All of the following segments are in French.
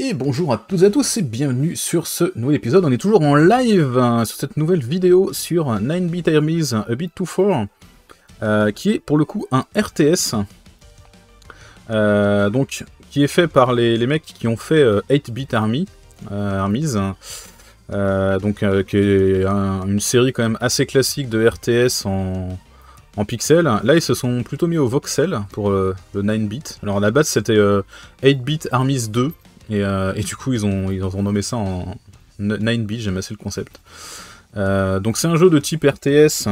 Et bonjour à toutes et à tous et bienvenue sur ce nouvel épisode. On est toujours en live sur cette nouvelle vidéo sur 9-Bit Armies A Bit Too Far, qui est pour le coup un RTS, donc qui est fait par les mecs qui ont fait 8-Bit Armies, qui est une série quand même assez classique de RTS en pixels. Là, ils se sont plutôt mis au voxel pour le 9-bit. Alors, à la base, c'était 8-bit Armies 2. Et du coup, ils ont nommé ça en 9-bit. J'aime assez le concept. Donc, c'est un jeu de type RTS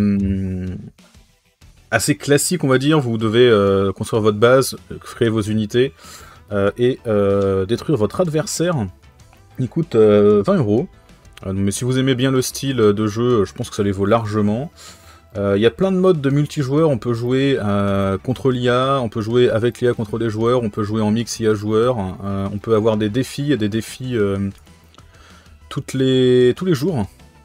assez classique, on va dire. Vous devez construire votre base, créer vos unités et détruire votre adversaire. Il coûte 20 €. Mais si vous aimez bien le style de jeu, je pense que ça les vaut largement. Il y a plein de modes de multijoueur, on peut jouer contre l'IA, on peut jouer avec l'IA contre des joueurs, on peut jouer en mix IA joueurs, on peut avoir des défis, et des défis tous les jours.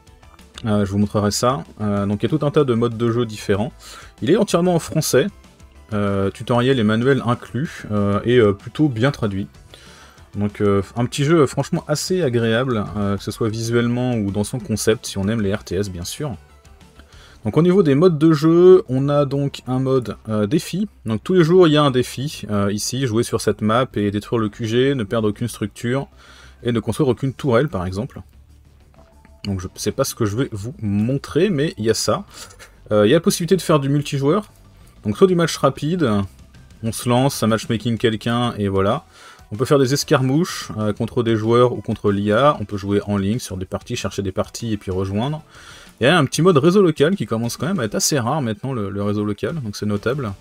Je vous montrerai ça. Donc il y a tout un tas de modes de jeu différents. Il est entièrement en français, tutoriel et manuel inclus, et plutôt bien traduit. Donc un petit jeu franchement assez agréable, que ce soit visuellement ou dans son concept, si on aime les RTS bien sûr. Donc au niveau des modes de jeu, on a donc un mode défi. Donc tous les jours il y a un défi, ici, jouer sur cette map et détruire le QG, ne perdre aucune structure, et ne construire aucune tourelle par exemple. Donc je sais pas ce que je vais vous montrer, mais il y a ça. Il y a la possibilité de faire du multijoueur, donc soit du match rapide, on se lance, ça matchmaking quelqu'un, et voilà. On peut faire des escarmouches contre des joueurs ou contre l'IA, on peut jouer en ligne sur des parties, chercher des parties et puis rejoindre. Il y a un petit mode réseau local qui commence quand même à être assez rare maintenant, le réseau local, donc c'est notable.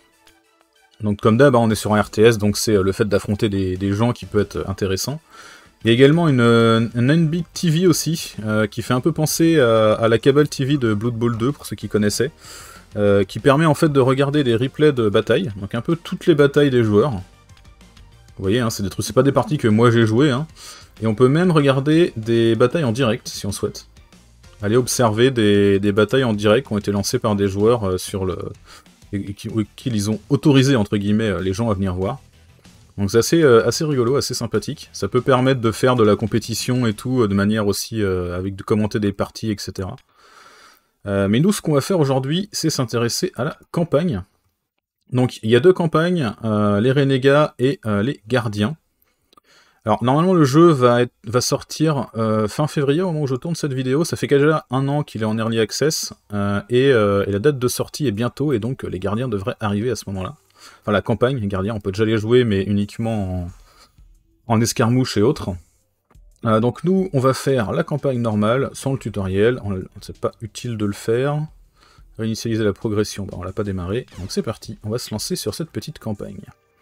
Donc comme d'hab, on est sur un RTS, donc c'est le fait d'affronter des gens qui peut être intéressant. Il y a également une 9-bit TV aussi, qui fait un peu penser à la Cable TV de Blood Bowl 2, pour ceux qui connaissaient, qui permet en fait de regarder des replays de batailles, donc un peu toutes les batailles des joueurs. Vous voyez, hein, c'est pas des parties que moi j'ai jouées, hein. Et on peut même regarder des batailles en direct, si on souhaite. Aller observer des batailles en direct qui ont été lancées par des joueurs sur le... et qu'ils ont autorisé, entre guillemets, les gens à venir voir. Donc c'est assez rigolo, assez sympathique. Ça peut permettre de faire de la compétition et tout, de manière aussi, avec de commenter des parties, etc. Mais nous, ce qu'on va faire aujourd'hui, c'est s'intéresser à la campagne. Donc il y a deux campagnes, les Renégats et les Gardiens. Alors normalement le jeu va sortir fin février au moment où je tourne cette vidéo, ça fait déjà un an qu'il est en Early Access, et la date de sortie est bientôt, et donc les Gardiens devraient arriver à ce moment-là. Enfin la campagne, les Gardiens, on peut déjà les jouer, mais uniquement en escarmouche et autres. Donc nous, on va faire la campagne normale, sans le tutoriel, c'est pas utile de le faire. Réinitialiser la progression, on l'a pas démarré, donc c'est parti, on va se lancer sur cette petite campagne.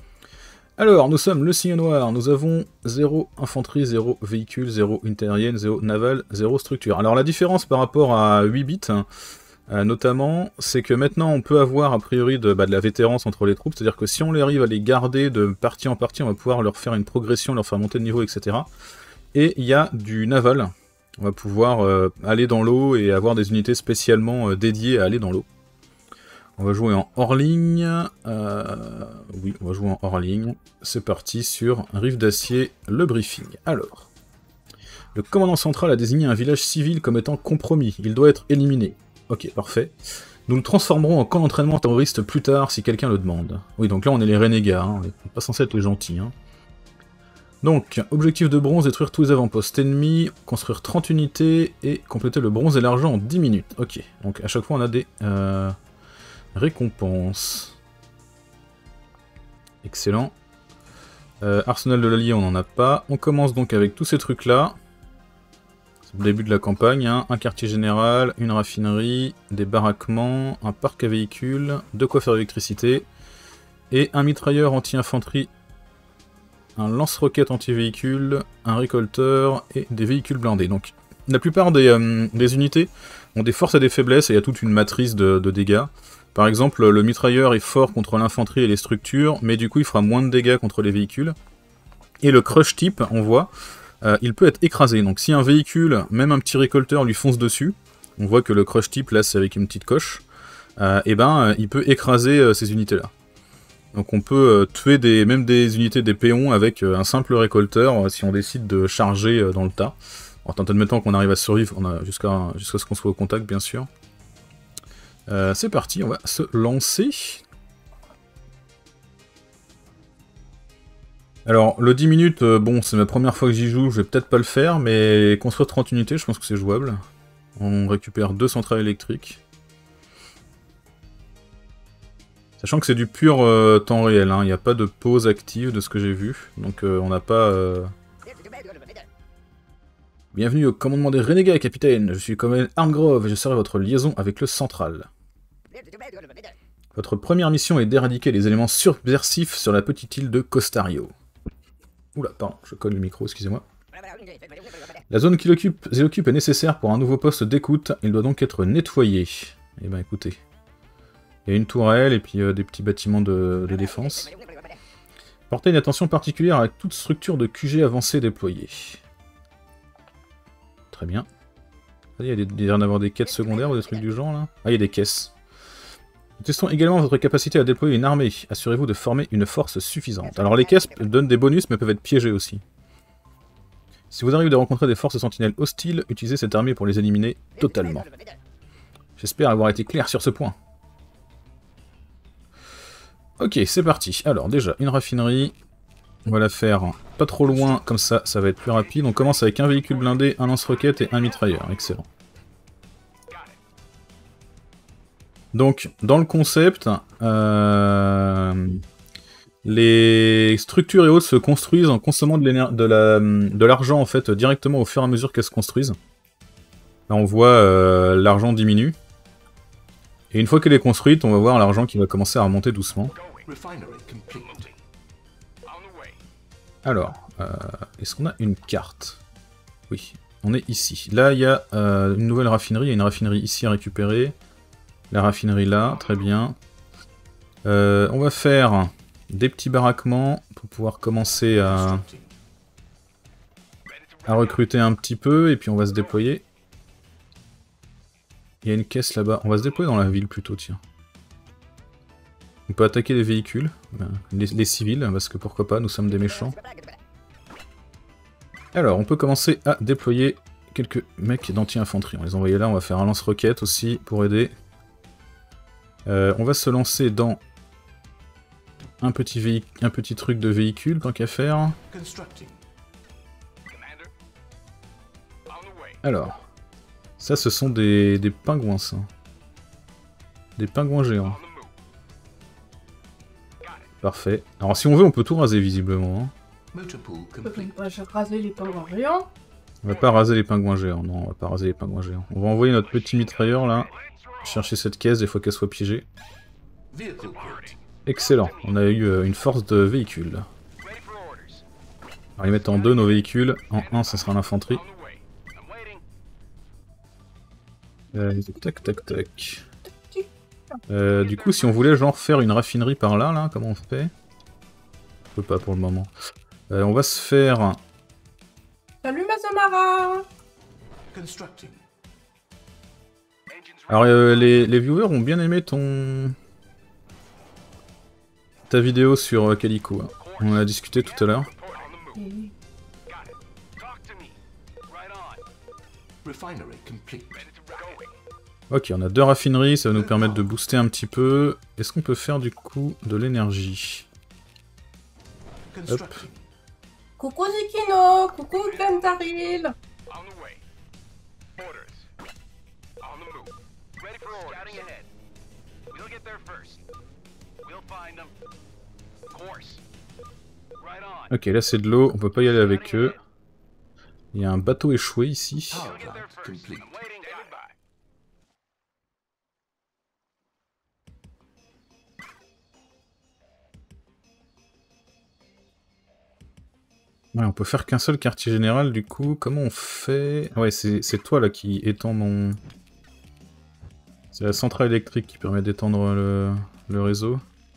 Alors, nous sommes le signe noir, nous avons 0 infanterie, 0 véhicule, 0 unité aérienne, 0 naval, 0 structure. Alors la différence par rapport à 8 bits, notamment, c'est que maintenant on peut avoir a priori de la vétérance entre les troupes, c'est-à-dire que si on arrive à les garder de partie en partie, on va pouvoir leur faire une progression, leur faire monter de niveau, etc. Et il y a du naval, on va pouvoir aller dans l'eau et avoir des unités spécialement dédiées à aller dans l'eau. On va jouer en hors-ligne. Oui, on va jouer en hors-ligne. C'est parti sur Rive d'Acier, le briefing. Alors, le commandant central a désigné un village civil comme étant compromis. Il doit être éliminé. Ok, parfait. Nous le transformerons en camp d'entraînement terroriste plus tard si quelqu'un le demande. Oui, donc là on est les renégats, hein. On n'est pas censé être les gentils. Hein. Donc, objectif de bronze, détruire tous les avant-postes ennemis, construire 30 unités et compléter le bronze et l'argent en 10 minutes. Ok, donc à chaque fois on a des... récompense. Excellent. Arsenal de l'Allié, on n'en a pas. On commence donc avec tous ces trucs-là. C'est le début de la campagne. Hein. Un quartier général, une raffinerie, des baraquements, un parc à véhicules, de quoi faire l'électricité, et un mitrailleur anti-infanterie, un lance-roquette anti-véhicule, un récolteur et des véhicules blindés. Donc, la plupart des unités ont des forces et des faiblesses, et il y a toute une matrice de dégâts. Par exemple, le mitrailleur est fort contre l'infanterie et les structures, mais du coup il fera moins de dégâts contre les véhicules. Et le crush type, on voit, il peut être écrasé. Donc si un véhicule, même un petit récolteur, lui fonce dessus, on voit que le crush type, là c'est avec une petite coche, et ben il peut écraser ces unités-là. Donc on peut tuer même des unités des péons avec un simple récolteur si on décide de charger dans le tas. En tant admettant qu'on arrive à survivre jusqu'à ce qu'on soit au contact, bien sûr. C'est parti, on va se lancer. Alors, le 10 minutes, bon, c'est ma première fois que j'y joue, je vais peut-être pas le faire, mais construire 30 unités, je pense que c'est jouable. On récupère 2 centrales électriques. Sachant que c'est du pur temps réel, hein. Il n'y a pas de pause active de ce que j'ai vu, donc on n'a pas... Bienvenue au commandement des renégats, capitaine. Je suis le colonel Armgrove et je serai votre liaison avec le central. Votre première mission est d'éradiquer les éléments subversifs sur la petite île de Costario. Oula, pardon, je colle le micro, excusez-moi. La zone qu'ils occupent est nécessaire pour un nouveau poste d'écoute, il doit donc être nettoyé. Eh ben écoutez, il y a une tourelle et puis des petits bâtiments de défense. Portez une attention particulière à toute structure de QG avancée déployée. Très bien. Il y a l'air d'avoir des quêtes secondaires ou des trucs du genre là. Ah, il y a des caisses. Nous testons également votre capacité à déployer une armée. Assurez-vous de former une force suffisante. Alors les caisses donnent des bonus mais peuvent être piégées aussi. Si vous arrivez de rencontrer des forces sentinelles hostiles, utilisez cette armée pour les éliminer totalement. J'espère avoir été clair sur ce point. Ok, c'est parti. Alors déjà, une raffinerie. On va la faire pas trop loin, comme ça, ça va être plus rapide. On commence avec un véhicule blindé, un lance-roquette et un mitrailleur. Excellent. Donc, dans le concept, les structures et autres se construisent en consommant de l'argent en fait directement au fur et à mesure qu'elles se construisent. Là, on voit l'argent diminue. Et une fois qu'elle est construite, on va voir l'argent qui va commencer à remonter doucement. Alors, est-ce qu'on a une carte? Oui, on est ici. Là, il y a une nouvelle raffinerie. Il y a une raffinerie ici à récupérer. La raffinerie là, très bien. On va faire des petits baraquements pour pouvoir commencer à recruter un petit peu. Et puis on va se déployer. Il y a une caisse là-bas. On va se déployer dans la ville plutôt, tiens. On peut attaquer les véhicules, les civils, parce que pourquoi pas, nous sommes des méchants. Alors, on peut commencer à déployer quelques mecs d'anti-infanterie. On les envoyer là, on va faire un lance-roquette aussi pour aider. On va se lancer dans un petit truc de véhicule, tant qu'à faire. Alors, ça ce sont des pingouins, ça. Des pingouins géants. Parfait. Alors si on veut, on peut tout raser visiblement. Hein. On va raser les pingouins géants. On va pas raser les pingouins géants, non, on va pas raser les pingouins géants. On va envoyer notre petit mitrailleur là, chercher cette caisse des fois qu'elle soit piégée. Excellent, on a eu une force de véhicule. On va les mettre en deux nos véhicules, en un ça sera l'infanterie. Tac tac tac. Du coup, si on voulait genre faire une raffinerie par là, comment on fait? On peut pas pour le moment. On va se faire... Salut Mazamara. Alors les viewers ont bien aimé ta vidéo sur Calico. Hein. On en a discuté tout à l'heure. Ok, on a deux raffineries, ça va nous permettre de booster un petit peu. Est-ce qu'on peut faire du coup de l'énergie? Hop. Coucou Zikino, coucou Gantaril. Ok, là c'est de l'eau, on peut pas y aller avec eux. Il y a un bateau échoué ici. Ouais, on peut faire qu'un seul quartier général, du coup, comment on fait? Ouais, c'est toi là qui étend mon... C'est la centrale électrique qui permet d'étendre le réseau.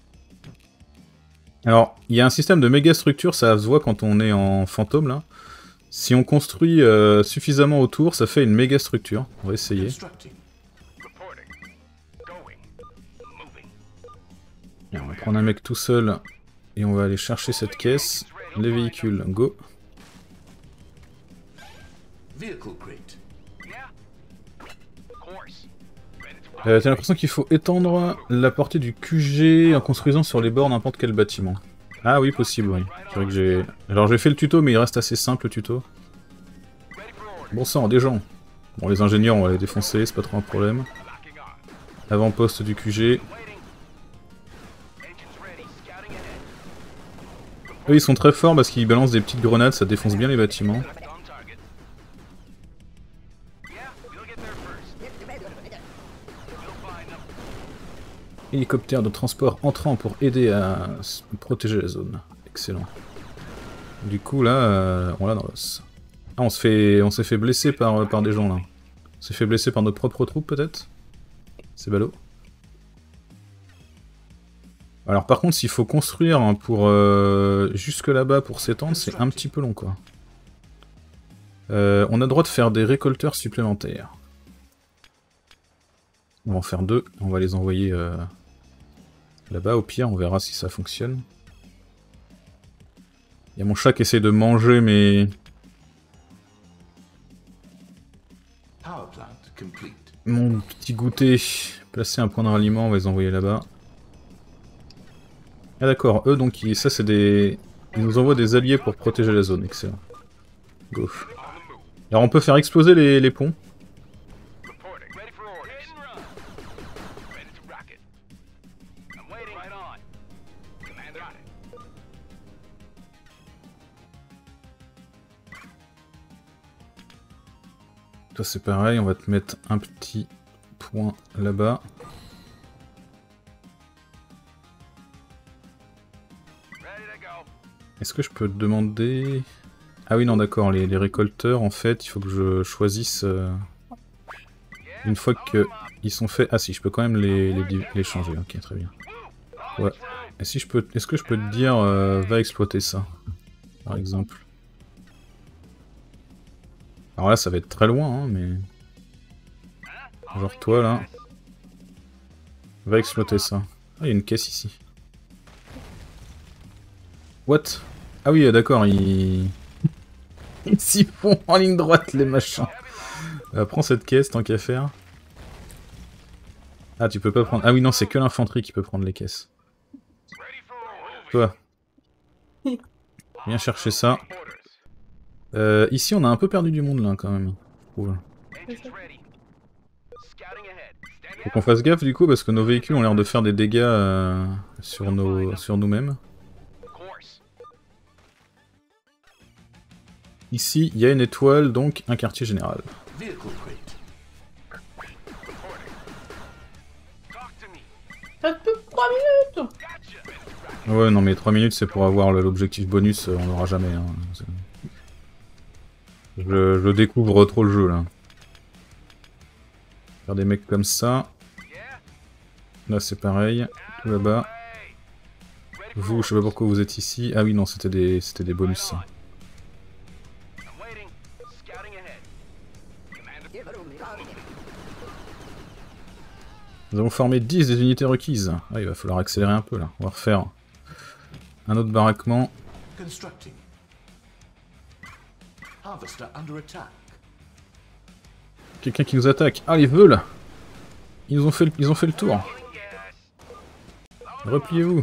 Alors, il y a un système de méga structure, ça se voit quand on est en fantôme là. Si on construit suffisamment autour, ça fait une méga structure. On va essayer. Bien, on va prendre un mec tout seul et on va aller chercher cette caisse. Les véhicules, go. T'as l'impression qu'il faut étendre la portée du QG en construisant sur les bords n'importe quel bâtiment. Ah oui, possible, oui. C'est vrai que j'ai... Alors j'ai fait le tuto, mais il reste assez simple le tuto. Bon sang, des gens. Bon, les ingénieurs, on va les défoncer, c'est pas trop un problème. Avant-poste du QG. Eux, ils sont très forts parce qu'ils balancent des petites grenades, ça défonce bien les bâtiments. Hélicoptère de transport entrant pour aider à protéger la zone. Excellent. Du coup, là, on l'a dans l'os. Ah, on s'est fait blesser par des gens, là. On s'est fait blesser par nos propres troupes, peut-être? C'est ballot. Alors par contre, s'il faut construire hein, pour jusque là-bas pour s'étendre, c'est un petit peu long, quoi. On a le droit de faire des récolteurs supplémentaires. On va en faire 2, on va les envoyer là-bas, au pire, on verra si ça fonctionne. Il y a mon chat qui essaie de manger mes... Mon petit goûter. Placer un point de ralliement, on va les envoyer là-bas. Ah d'accord, eux donc, ça c'est des... Ils nous envoient des alliés pour protéger la zone, excellent. Go. Alors on peut faire exploser les ponts. Toi c'est pareil, on va te mettre un petit point là-bas. Est-ce que je peux te demander... Ah oui non d'accord, les récolteurs en fait, il faut que je choisisse... Une fois qu'ils sont faits... Ah si, je peux quand même les changer, ok très bien. Ouais. Et si je peux... Est-ce que je peux te dire, va exploiter ça, par exemple. Alors là ça va être très loin, hein, mais... Genre toi là... Va exploiter ça. Ah il y a une caisse ici. What? Ah oui d'accord, ils s'y font en ligne droite les machins. Prends cette caisse tant qu'à faire. Ah tu peux pas prendre... Ah oui non c'est que l'infanterie qui peut prendre les caisses. Toi. Viens chercher ça. Ici on a un peu perdu du monde là quand même. Faut qu'on fasse gaffe du coup parce que nos véhicules ont l'air de faire des dégâts sur nous-mêmes. Ici il y a une étoile donc un quartier général. Ça te fait 3 minutes. Ouais non mais 3 minutes c'est pour avoir l'objectif bonus, on l'aura jamais. Hein. Je découvre trop le jeu là. Faire des mecs comme ça. Là c'est pareil, tout là-bas. Vous, je sais pas pourquoi vous êtes ici. Ah oui non, c'était des bonus ça. Nous avons formé 10 des unités requises. Ah, il va falloir accélérer un peu là. On va refaire un autre baraquement. Quelqu'un qui nous attaque. Ah, les veules! Ils ont fait le tour. Repliez-vous.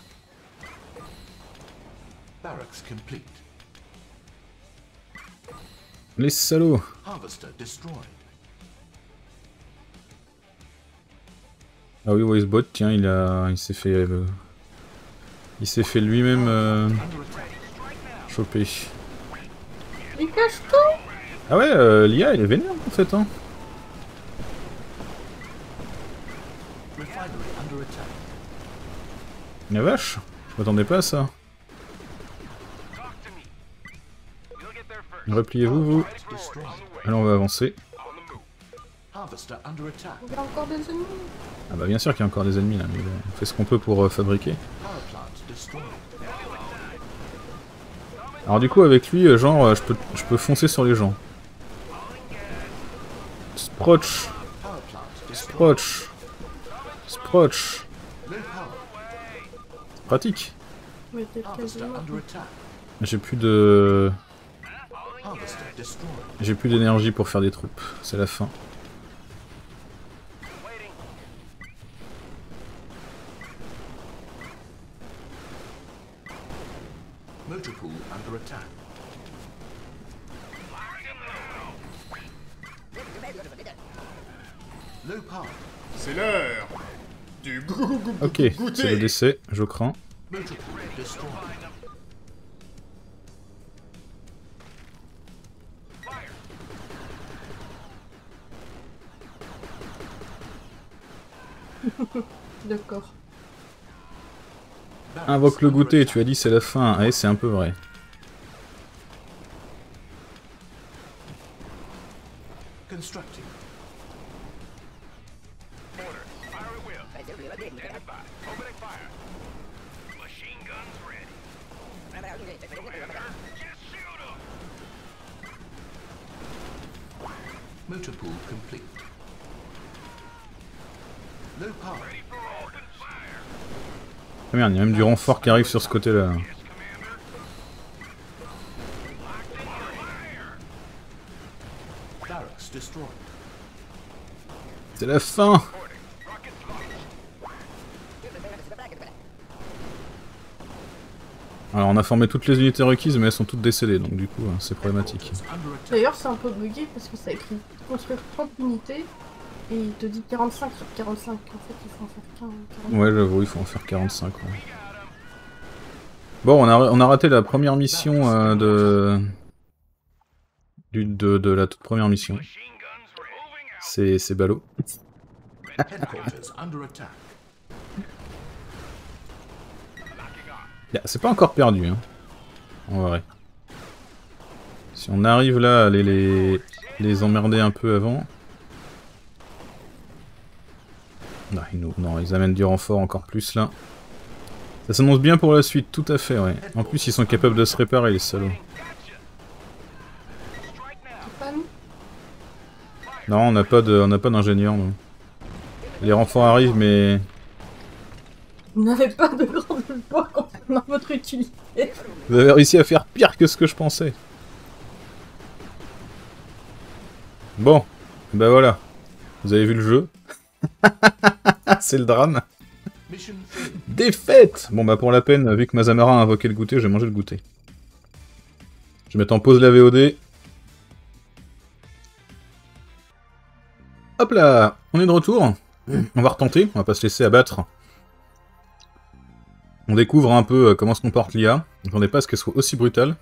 Les salauds. Ah oui, Wisebot, tiens, il s'est fait... il s'est fait lui-même choper. Il cache tout. Ah ouais, l'IA, elle est vénère en fait, hein. La vache, je m'attendais pas à ça. Repliez-vous, vous. Allez, on va avancer. Il y a encore des ennemis. Ah bah bien sûr qu'il y a encore des ennemis là, mais on fait ce qu'on peut pour fabriquer. Alors du coup avec lui, genre, je peux foncer sur les gens. Sproch. Sproch. Sproch. Pratique. Mais t'es quasiment... J'ai plus de... J'ai plus d'énergie pour faire des troupes. C'est la fin. C'est l'heure du Ok, c'est le décès, je crains. D'accord. Invoque le goûter, tu as dit c'est la fin. Ah, c'est un peu vrai. Motor pool complete. Low power. Ah merde, il y a même du renfort qui arrive sur ce côté-là. C'est la fin. Alors on a formé toutes les unités requises mais elles sont toutes décédées donc du coup c'est problématique. D'ailleurs c'est un peu bugué parce que ça écrit construire 30 unités et il te dit 45 sur 45. En fait il faut en faire 15. Ouais j'avoue il faut en faire 45. Ouais. Bon on a raté la première mission de la toute première mission. C'est ballot. C'est pas encore perdu, hein. En vrai. Si on arrive là à les emmerder un peu avant... Non, ils amènent du renfort encore plus là. Ça s'annonce bien pour la suite, tout à fait, ouais. En plus, ils sont capables de se réparer, les salauds. Non, on n'a pas d'ingénieur, non. Les renforts arrivent, mais... Vous n'avez pas de grande foi concernant votre utilité. Vous avez réussi à faire pire que ce que je pensais. Bon, ben voilà. Vous avez vu le jeu. C'est le drame. Défaite. Bon bah pour la peine, vu que Mazamara a invoqué le goûter, je vais manger le goûter. Je vais mettre en pause la VOD. Hop là, on est de retour. On va retenter, on va pas se laisser abattre. On découvre un peu comment se comporte l'IA. Je m'attendais pas à ce qu'elle soit aussi brutale.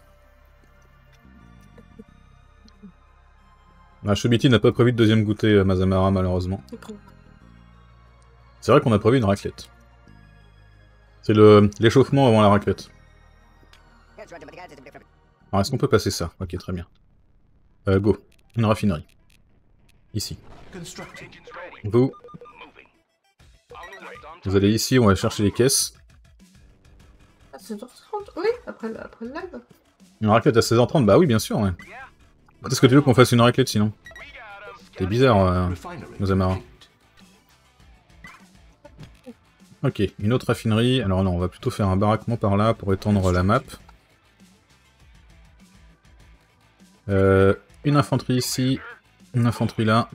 Shobiti n'a pas prévu de deuxième goûter, Mazamara, malheureusement. C'est vrai qu'on a prévu une raclette. C'est l'échauffement avant la raclette. Alors, est-ce qu'on peut passer ça? Ok, très bien. Go. Une raffinerie. Ici. Vous allez ici, on va chercher les caisses. À 16h30, oui, après le live. Une raclette à 16h30, bah oui, bien sûr, ouais. Quand est-ce que tu veux qu'on fasse une raclette sinon? C'est bizarre, Mazamara. Ok, une autre raffinerie. Alors non, on va plutôt faire un baraquement par là pour étendre la map. Une infanterie ici, une infanterie là.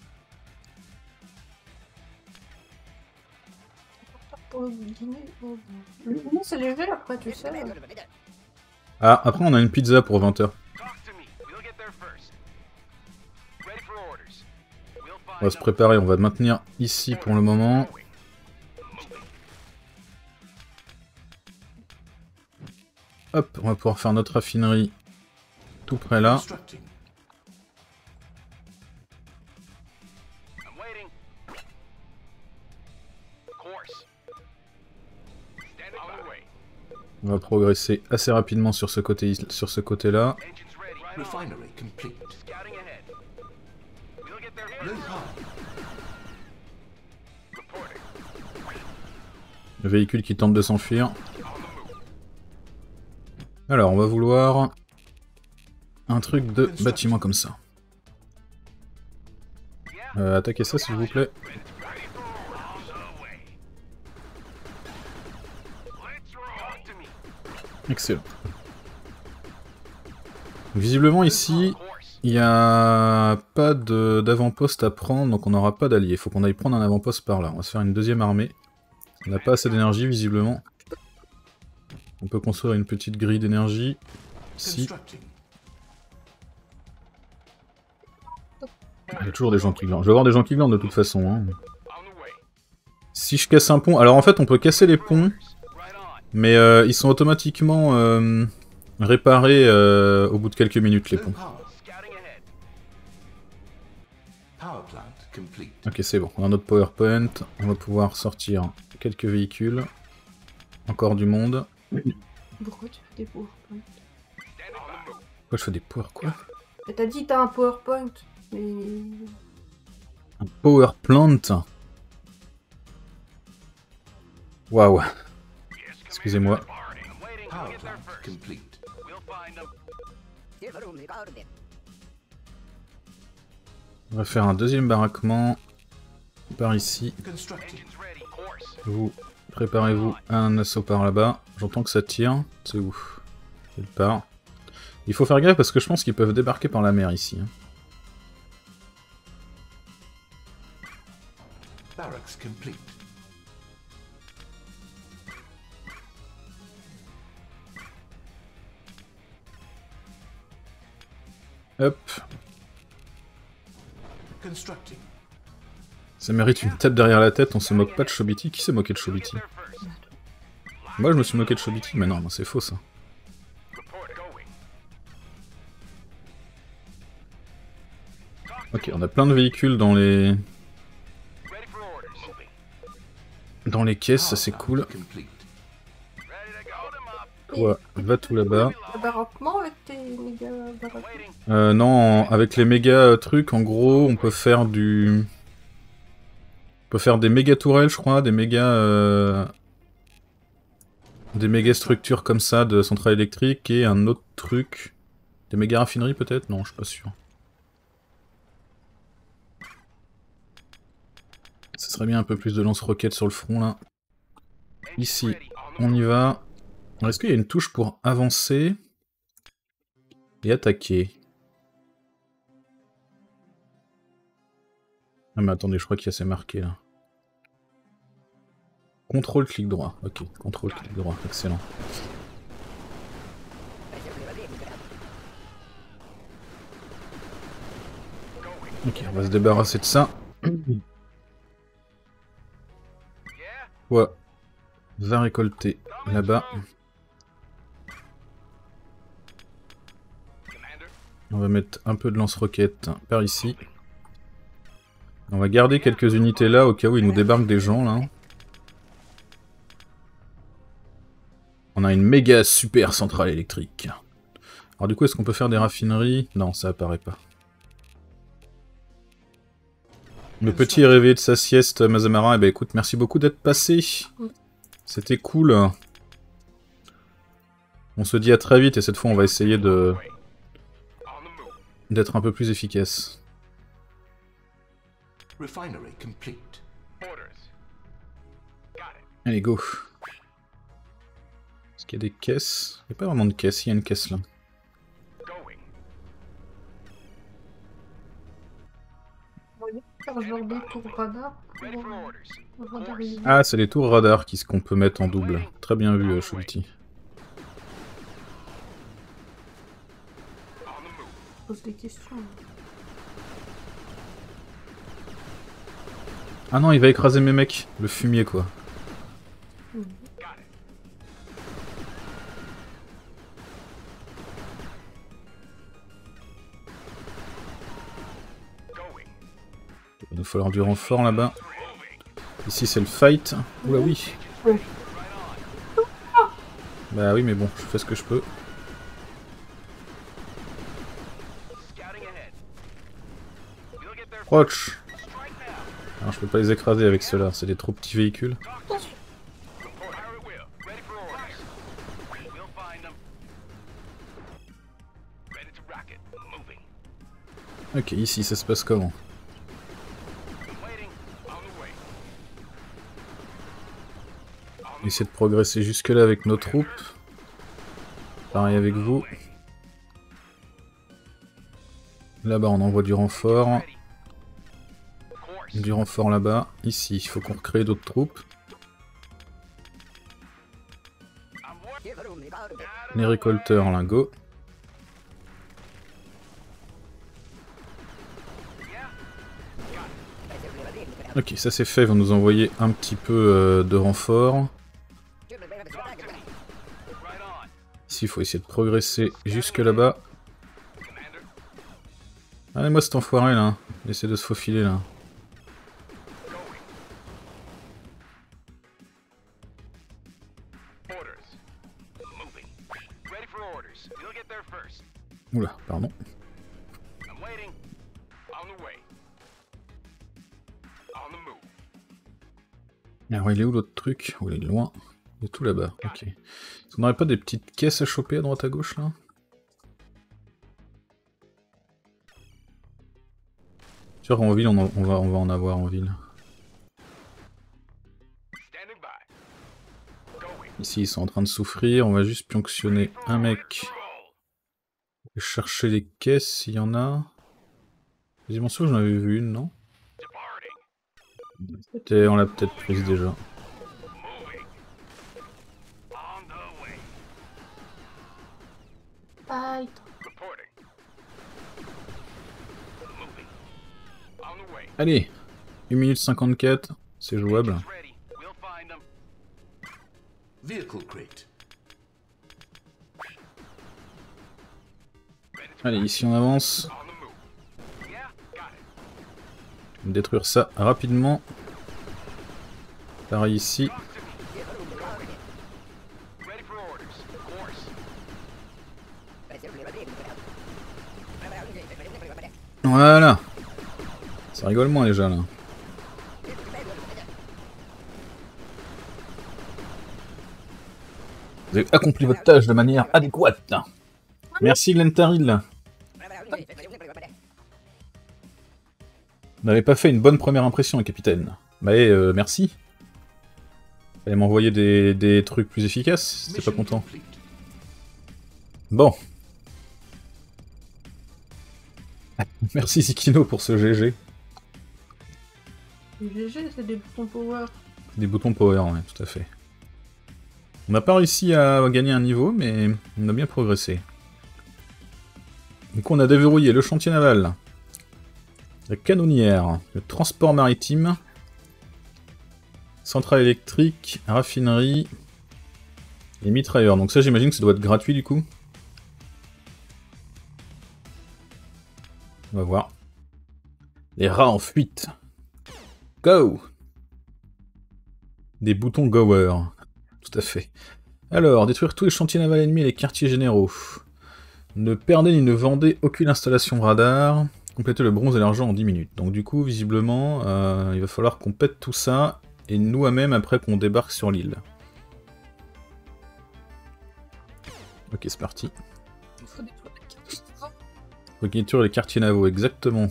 Le dîner, c'est léger après, tu sais. Ah, après on a une pizza pour 20h. On va se préparer, on va maintenir ici pour le moment. Hop, on va pouvoir faire notre raffinerie tout près là. On va progresser assez rapidement sur ce côté-là. Le véhicule qui tente de s'enfuir. Alors, on va vouloir un truc de bâtiment comme ça. Attaquez ça, s'il vous plaît. Excellent. Visiblement ici, il n'y a pas d'avant-poste à prendre, donc on n'aura pas d'alliés. Il faut qu'on aille prendre un avant-poste par là. On va se faire une deuxième armée. On n'a pas assez d'énergie visiblement. On peut construire une petite grille d'énergie. Ici. Il y a toujours des gens qui glandent. Je vais avoir des gens qui glandent de toute façon. Hein. Si je casse un pont... Alors en fait on peut casser les ponts. Mais ils sont automatiquement réparés au bout de quelques minutes les ponts. Ok c'est bon, on a notre PowerPoint. On va pouvoir sortir quelques véhicules. Encore du monde. Pourquoi tu fais des PowerPoint? Pourquoi je fais des power quoi? T'as dit t'as un PowerPoint, mais... Un power plant. Waouh. Excusez-moi. On va faire un deuxième baraquement. Par ici. Vous préparez-vous à un assaut par là-bas. J'entends que ça tire. C'est où? Quelque part. Il faut faire gaffe parce que je pense qu'ils peuvent débarquer par la mer ici. Hein. Barracks complete. Hop. Ça mérite une tape derrière la tête, on se moque pas de Chobiti. Qui s'est moqué de Chobiti? Moi je me suis moqué de Chobiti, mais non, c'est faux ça. Ok, on a plein de véhicules dans les... Dans les caisses, ça c'est cool. Ouais, va tout là-bas. Baraquement avec tes méga baraquements? Non, avec les méga trucs, en gros, on peut faire du... On peut faire des méga tourelles, je crois, des méga structures comme ça de centrales électriques et un autre truc. Des méga raffineries peut-être? Non, je suis pas sûr. Ça serait bien un peu plus de lance-roquettes sur le front là. Ici, on y va. Est-ce qu'il y a une touche pour avancer et attaquer? Ah mais attendez, je crois qu'il y a ces marqués là. Contrôle clic droit. Ok, contrôle clic droit, excellent. Ok, on va se débarrasser de ça. Ouais. Va récolter là-bas. On va mettre un peu de lance-roquettes par ici. On va garder quelques unités là au cas où il nous débarquent des gens là. On a une méga super centrale électrique. Alors du coup est-ce qu'on peut faire des raffineries? Non, ça apparaît pas. Le petit est réveillé de sa sieste, Mazamara. Eh ben écoute, merci beaucoup d'être passé. C'était cool. On se dit à très vite et cette fois on va essayer de... d'être un peu plus efficace. Allez, go. Est-ce qu'il y a des caisses? Il n'y a pas vraiment de caisse, il y a une caisse là. Ah, c'est les tours radar qu'on peut mettre en double. Très bien vu, Chobiti. Pose des questions. Ah non, il va écraser mes mecs. Le fumier, quoi. Il va nous falloir du renfort là-bas. Ici, c'est le fight. Oula, oui. Bah oui, mais bon, je fais ce que je peux. Approche. Alors, je peux pas les écraser avec ceux-là, c'est des trop petits véhicules. Ok, ici, ça se passe comment? On essaie de progresser jusque-là avec nos troupes. Pareil avec vous. Là-bas, on envoie du renfort. Du renfort là-bas. Ici, il faut qu'on recrée d'autres troupes. Les récolteurs, là, go. Ok, ça c'est fait, ils vont nous envoyer un petit peu de renfort. Ici, il faut essayer de progresser jusque là-bas. Allez-moi cet enfoiré là, il essaie de se faufiler là. Oula, pardon. Alors il est où l'autre truc? Oh, il est loin. Il est tout là-bas, ok. Est-ce qu'on n'aurait pas des petites caisses à choper à droite à gauche là? Sûr en ville on va en avoir en ville. Ici ils sont en train de souffrir, on va juste ponctionner un mec. Et chercher les caisses s'il y en a. Quasiment sûr que j'en avais vu une, non? On l'a peut-être prise déjà. Aïe. Allez, 1 minute 54, c'est jouable. Vehicle crate. Allez, ici on avance. Détruire ça rapidement. Pareil ici. Voilà. Ça rigole moins déjà là. Vous avez accompli votre tâche de manière adéquate. Merci Glentaril. Vous n'avez pas fait une bonne première impression, capitaine. Mais merci. Fallait m'envoyer des trucs plus efficaces, c'était pas content. Bon. Merci Zikino pour ce GG. GG, c'est des boutons power. Des boutons power, ouais, tout à fait. On n'a pas réussi à gagner un niveau, mais on a bien progressé. Donc on a déverrouillé le chantier naval, la canonnière, le transport maritime, centrale électrique, raffinerie, et mitrailleurs. Donc ça j'imagine que ça doit être gratuit du coup. On va voir. Les rats en fuite. Go! Des boutons goer. Tout à fait. Alors, détruire tous les chantiers navals ennemis et les quartiers généraux. Ne perdez ni ne vendez aucune installation radar. Complétez le bronze et l'argent en 10 minutes. Donc du coup, visiblement, il va falloir qu'on pète tout ça, et nous à même après qu'on débarque sur l'île. Ok, c'est parti. Faut détruire les quartiers navaux, exactement.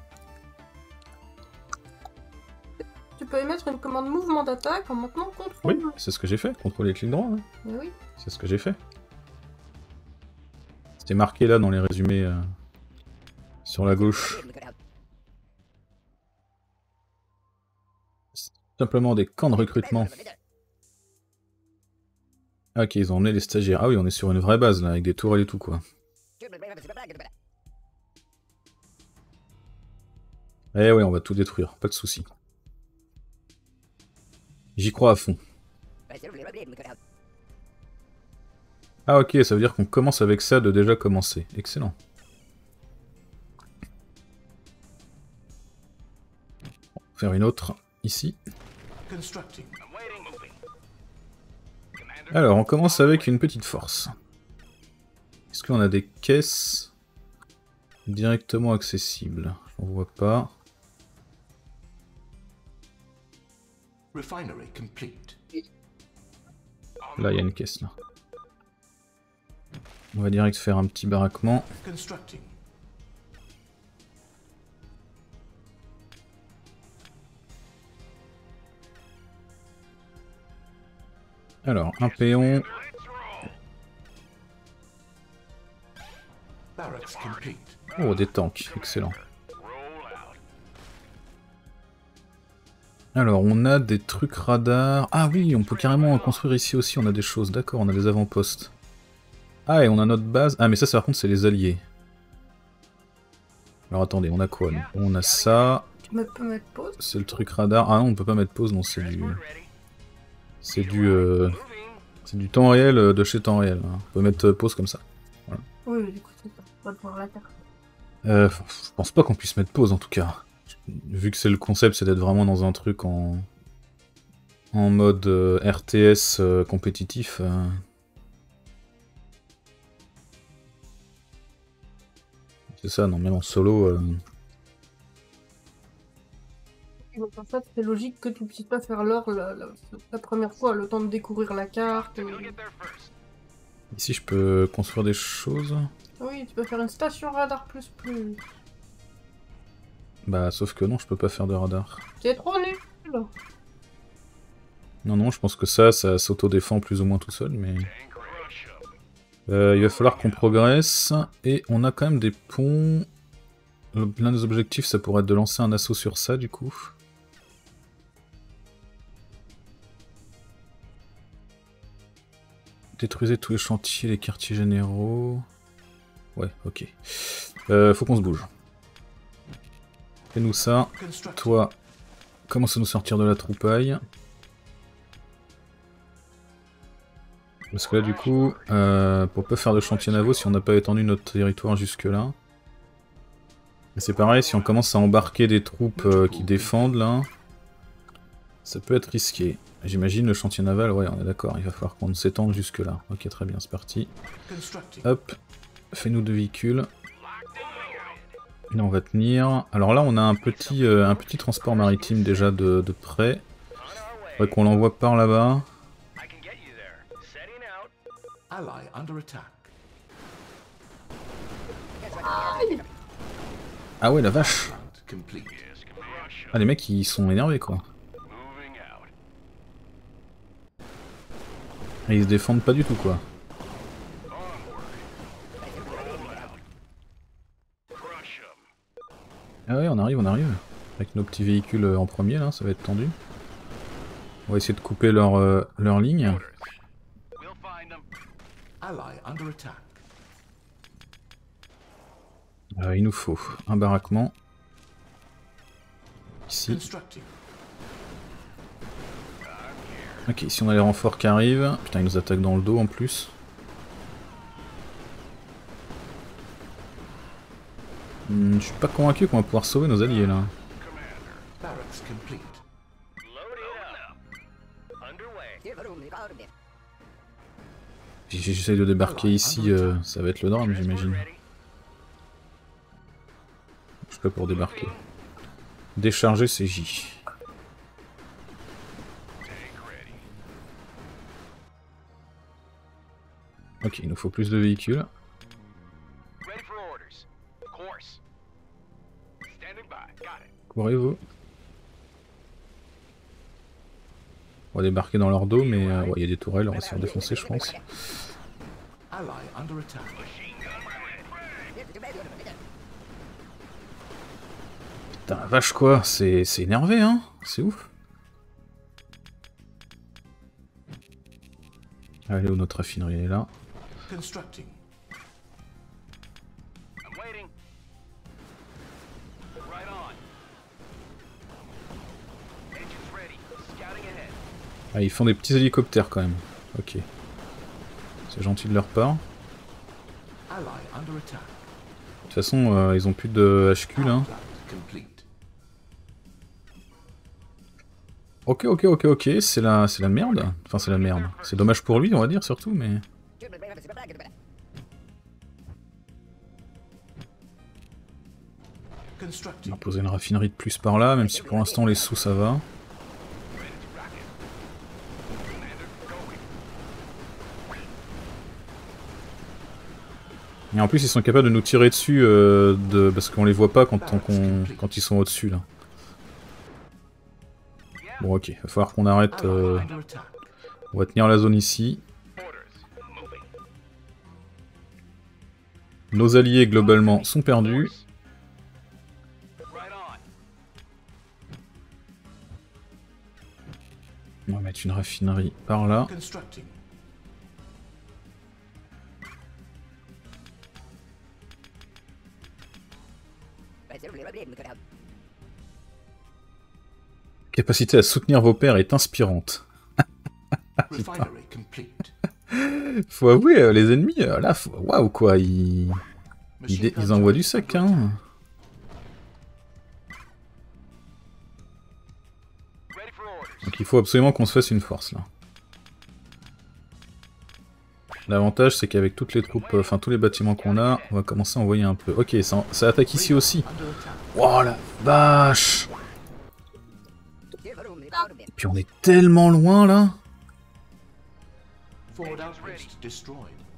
Tu peux émettre une commande mouvement d'attaque en maintenant contrôle. Oui, c'est ce que j'ai fait, contrôler les clics droits. Ouais. Mais oui. C'est ce que j'ai fait. C'était marqué là dans les résumés sur la gauche. Simplement des camps de recrutement. Ah, ok, ils ont emmené les stagiaires. Ah oui, on est sur une vraie base là, avec des tourelles et tout quoi. Eh ouais, on va tout détruire, pas de soucis. J'y crois à fond. Ah ok, ça veut dire qu'on commence avec ça de déjà commencer. Excellent. On va faire une autre ici. Alors, on commence avec une petite force. Est-ce qu'on a des caisses directement accessibles? On voit pas. Refinery complete. Là, il y a une caisse là. On va direct faire un petit baraquement. Constructing. Alors, un péon. Barracks complete. Oh, des tanks, excellent. Alors, on a des trucs radars. Ah oui, on peut carrément en construire ici aussi, on a des choses. D'accord, on a des avant-postes. Ah, et on a notre base. Ah, mais ça par contre, c'est les alliés. Alors attendez, on a quoi nous? On a ça. Tu peux mettre pause? C'est le truc radar. Ah non, on peut pas mettre pause, non, c'est du... C'est du temps réel de chez temps réel. Hein. On peut mettre pause comme ça. Voilà. Oui, mais du coup, c'est ça. On va devoir la carte. Je pense pas qu'on puisse mettre pause en tout cas. Vu que c'est le concept, c'est d'être vraiment dans un truc en mode RTS compétitif. C'est ça, non, même en solo. Donc en fait, c'est logique que tu puisses pas faire l'or la première fois, le temps de découvrir la carte. Ici, je peux construire des choses. Oui, tu peux faire une station radar plus. Bah, sauf que non, je peux pas faire de radar. T'es trop nul. Non, je pense que ça s'auto-défend plus ou moins tout seul, mais... il va falloir qu'on progresse, et on a quand même des ponts. L'un des objectifs, ça pourrait être de lancer un assaut sur ça, du coup. Détruisez tous les chantiers, les quartiers généraux... Ouais, ok. Faut qu'on se bouge. Fais-nous ça. Toi, commence à nous sortir de la troupaille. Parce que là, du coup, pour pas faire de chantier navaux, si on n'a pas étendu notre territoire jusque-là... C'est pareil, si on commence à embarquer des troupes qui défendent, là... Ça peut être risqué. J'imagine le chantier naval, ouais, on est d'accord, il va falloir qu'on s'étende jusque-là. Ok, très bien, c'est parti. Hop, fais-nous 2 véhicules. Là, on va tenir. Alors là, on a un petit transport maritime déjà de près. Faudrait qu'on l'envoie par là-bas. Ah ouais, la vache! Ah, les mecs, ils sont énervés, quoi. Et ils se défendent pas du tout, quoi. Ah ouais, on arrive. Avec nos petits véhicules en premier, là, ça va être tendu. On va essayer de couper leur ligne. Il nous faut un baraquement. Ici. Ok, ici on a les renforts qui arrivent. Putain, ils nous attaquent dans le dos en plus. Je suis pas convaincu qu'on va pouvoir sauver nos alliés là. Si j'essaye de débarquer ici, ça va être le drame, j'imagine. Je suis pas pour débarquer. Décharger, c'est J. Ok, il nous faut plus de véhicules. Courez-vous. On va débarquer dans leur dos, mais ouais, il y a des tourelles, on va se faire défoncer, je pense. Putain, la vache quoi, c'est énervé, hein, c'est ouf. Allez, où notre raffinerie est là. Ah, ils font des petits hélicoptères quand même. Ok. C'est gentil de leur part. De toute façon, ils ont plus de HQ là. Ok, c'est la merde. Enfin, c'est la merde. C'est dommage pour lui, on va dire surtout, mais. On va poser une raffinerie de plus par là, même si pour l'instant les sous ça va. Et en plus ils sont capables de nous tirer dessus parce qu'on les voit pas quand ils sont au-dessus là. Bon ok, va falloir qu'on arrête. On va tenir la zone ici. Nos alliés, globalement, sont perdus. On va mettre une raffinerie par là. Constructing. Capacité à soutenir vos pairs est inspirante. Refinery complete. Faut avouer, les ennemis, là, waouh quoi, ils envoient du sac, hein. Donc il faut absolument qu'on se fasse une force, là. L'avantage, c'est qu'avec toutes les troupes, enfin tous les bâtiments qu'on a, on va commencer à envoyer un peu. Ok, ça attaque ici aussi. Wow, la vache! Et puis on est tellement loin, là. Forward outpost destroyed.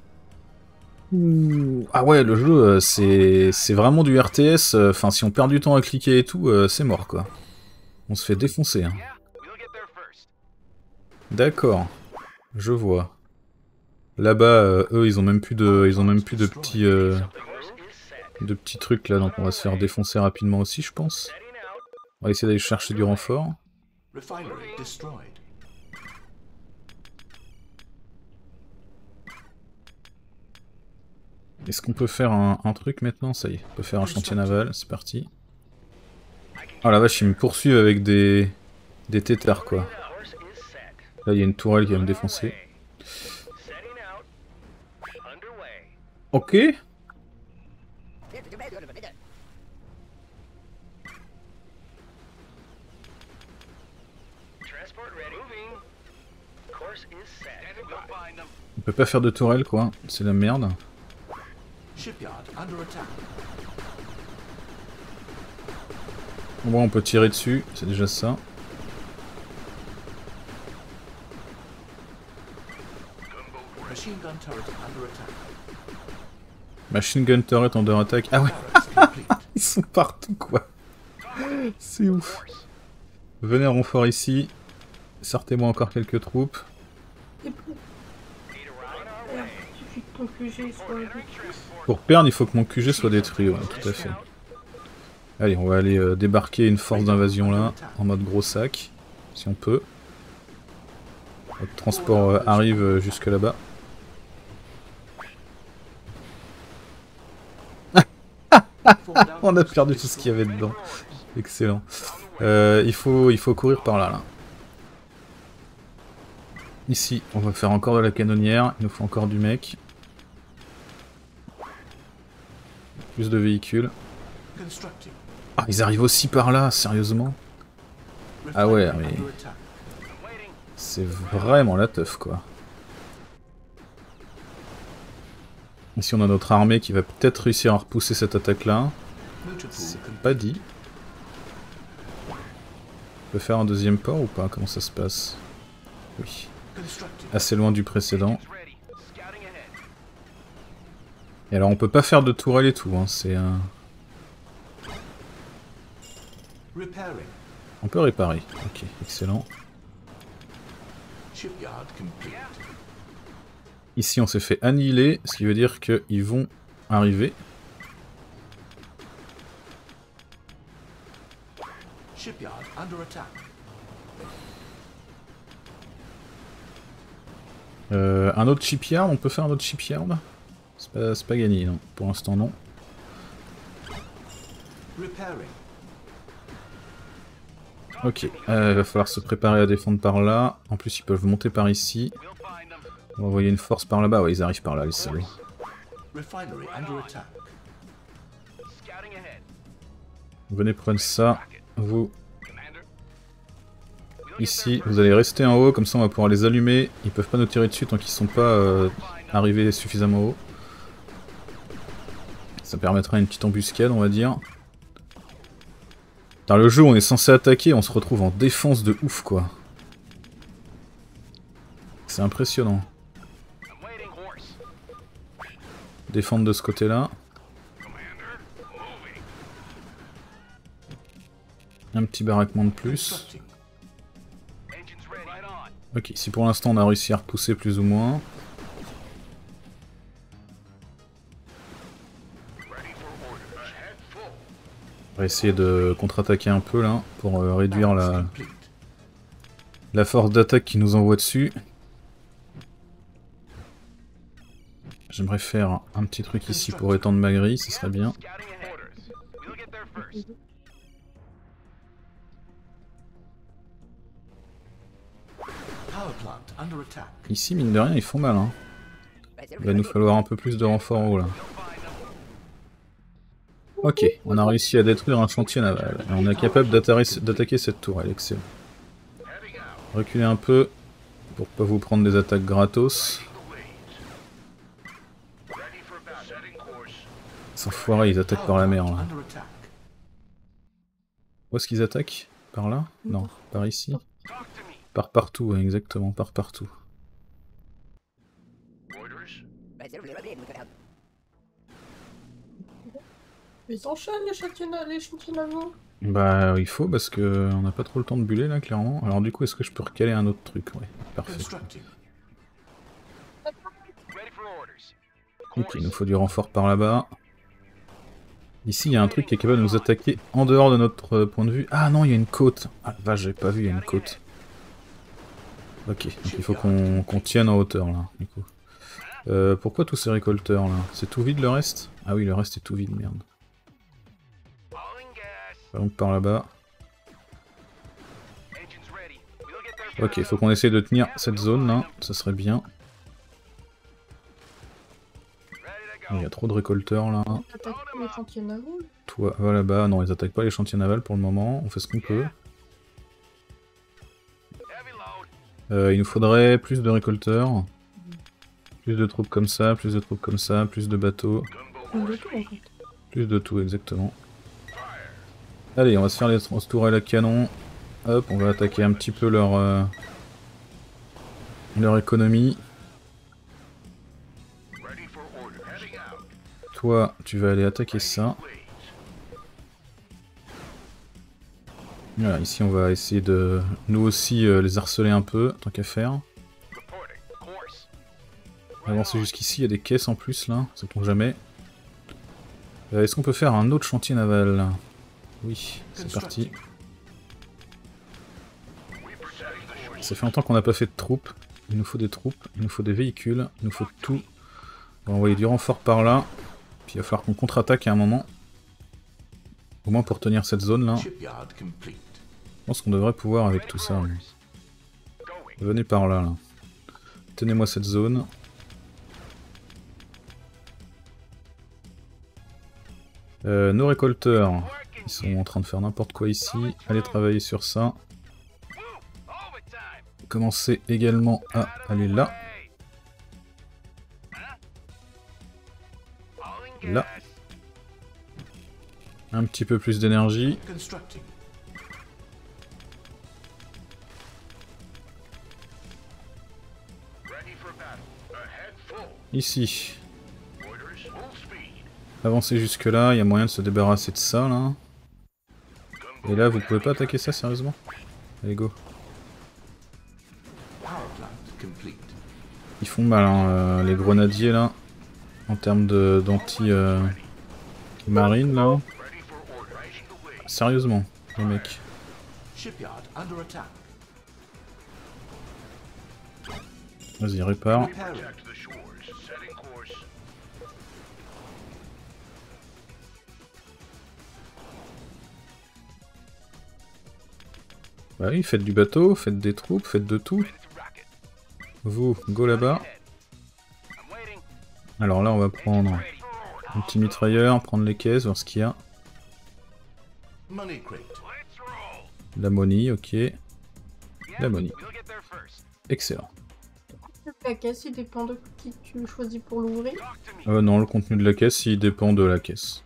Ouh. Ah ouais, le jeu, c'est vraiment du RTS. Enfin, si on perd du temps à cliquer et tout, c'est mort, quoi. On se fait défoncer, hein. D'accord. Je vois. Là-bas, eux, ils ont même plus de petits trucs là, donc on va se faire défoncer rapidement aussi, je pense. On va essayer d'aller chercher du renfort. Refinery destroyed. Est-ce qu'on peut faire un truc maintenant? Ça y est, on peut faire un chantier naval, c'est parti. Oh la vache, ils me poursuivent avec des têtards, quoi. Là, il y a une tourelle qui va me défoncer. Ok. On peut pas faire de tourelle, quoi. C'est la merde. Shipyard under attack. Bon, on peut tirer dessus, c'est déjà ça. Machine gun turret under attack. Machine gun turret under attack. Ah ouais, Barracks complete. ils sont partout, quoi. C'est ouf. Venez renfort ici. Sortez-moi encore quelques troupes. Et pour... Il suffit que ton QG soit détruit. Pour perdre, il faut que mon QG soit détruit, ouais, tout à fait. Allez, on va aller débarquer une force d'invasion là, en mode gros sac, si on peut. Notre transport arrive jusque là-bas. On a perdu tout ce qu'il y avait dedans. Excellent. Il faut courir par là, là. Ici, on va faire encore de la canonnière. Il nous faut encore du mec. Plus de véhicules. Constructing. Ah, ils arrivent aussi par là, sérieusement. Ah ouais, Refinery mais... under attack. C'est vraiment la teuf, quoi. Ici, on a notre armée qui va peut-être réussir à repousser cette attaque-là. Motor pool C'est complete. pas dit. On peut faire un deuxième port ou pas? Comment ça se passe? Oui. Constructing. Assez loin du précédent. Et alors, on peut pas faire de tourelle et tout, hein. C'est un... Repairing. On peut réparer. Ok, excellent. Shipyard complete. Ici, on s'est fait annihiler, ce qui veut dire qu'ils vont arriver. Shipyard under attack. Un autre shipyard, on peut faire un autre shipyard? C'est pas gagné, non. Pour l'instant, non. Repairing. Ok, il va falloir se préparer à défendre par là. En plus, ils peuvent monter par ici. On va envoyer une force par là-bas. Ouais, ils arrivent par là, les salauds. Refinery under attack. Venez prendre ça. Vous. Ici, vous allez rester en haut, comme ça on va pouvoir les allumer. Ils peuvent pas nous tirer dessus tant qu'ils sont pas arrivés suffisamment haut. Ça permettra une petite embuscade, on va dire. Dans le jeu, on est censé attaquer, on se retrouve en défense de ouf, quoi. C'est impressionnant. Défendre de ce côté-là. Un petit baraquement de plus. Constructing. Ok, si pour l'instant on a réussi à repousser plus ou moins. va essayer de contre-attaquer un peu là, pour réduire la force d'attaque qui nous envoie dessus. J'aimerais faire un petit truc ici pour étendre ma grille, ce serait bien. Ici, mine de rien, ils font mal. Hein. Il va nous falloir un peu plus de renfort en haut là. Ok, on a réussi à détruire un chantier naval. Et on est capable d'attaquer cette tour, elle est excellente. Reculez un peu pour pas vous prendre des attaques gratos. Ces enfoirés, ils attaquent par la mer là. Où est-ce qu'ils attaquent? Par là? Non, par ici. Par partout, ouais, exactement, par partout. Ils enchaînent les chantiers navals. Bah il faut parce que on n'a pas trop le temps de buller là clairement. Alors du coup est-ce que je peux recaler un autre truc? Ouais, parfait. Ok, il nous faut du renfort par là-bas. Ici il y a un truc qui est capable de nous attaquer en dehors de notre point de vue. Ah non, il y a une côte. Ah vache, j'ai pas vu, il y a une côte. Ok, donc il faut qu'on tienne en hauteur là, du coup. Pourquoi tous ces récolteurs là? C'est tout vide le reste? Ah oui, le reste est tout vide, merde. Donc par là-bas. Ok, il faut qu'on essaye de tenir cette zone là, ça serait bien. Il y a trop de récolteurs là. Ils attaquent les chantiers navals. Toi, va là-bas. Non, ils attaquent pas les chantiers navals pour le moment, on fait ce qu'on peut. Il nous faudrait plus de récolteurs. Plus de troupes comme ça, plus de troupes comme ça, plus de bateaux. De tout, en fait. Plus de tout, exactement. Allez, on va se faire les tourelles à canon. Hop, on va attaquer un petit peu leur économie. Toi, tu vas aller attaquer ça. Voilà, ici on va essayer de nous aussi les harceler un peu, tant qu'à faire. Avancer jusqu'ici, il y a des caisses en plus là, ça tombe jamais. Est-ce qu'on peut faire un autre chantier naval? Oui, c'est parti. Ça fait longtemps qu'on n'a pas fait de troupes. Il nous faut des troupes, il nous faut des véhicules, il nous faut tout. On va envoyer du renfort par là. Puis il va falloir qu'on contre-attaque à un moment. Au moins pour tenir cette zone là. Je pense qu'on devrait pouvoir avec tout ça. Venez par là, là. Tenez-moi cette zone. Nos récolteurs, ils sont en train de faire n'importe quoi ici. Allez travailler sur ça. Commencez également à aller là. Là. Un petit peu plus d'énergie. Ici. Avancez jusque là, il y a moyen de se débarrasser de ça là. Et là vous pouvez pas attaquer ça sérieusement? Allez go. Ils font mal hein, les grenadiers là. En termes d'anti-marine là. Sérieusement, les mecs. Vas-y, répare. Bah oui, faites du bateau, faites des troupes, faites de tout. Vous, go là-bas. Alors là, on va prendre un petit mitrailleur, prendre les caisses, voir ce qu'il y a. La money, ok. La money. Excellent. La caisse, il dépend de qui tu choisis pour l'ouvrir. Non, le contenu de la caisse, il dépend de la caisse.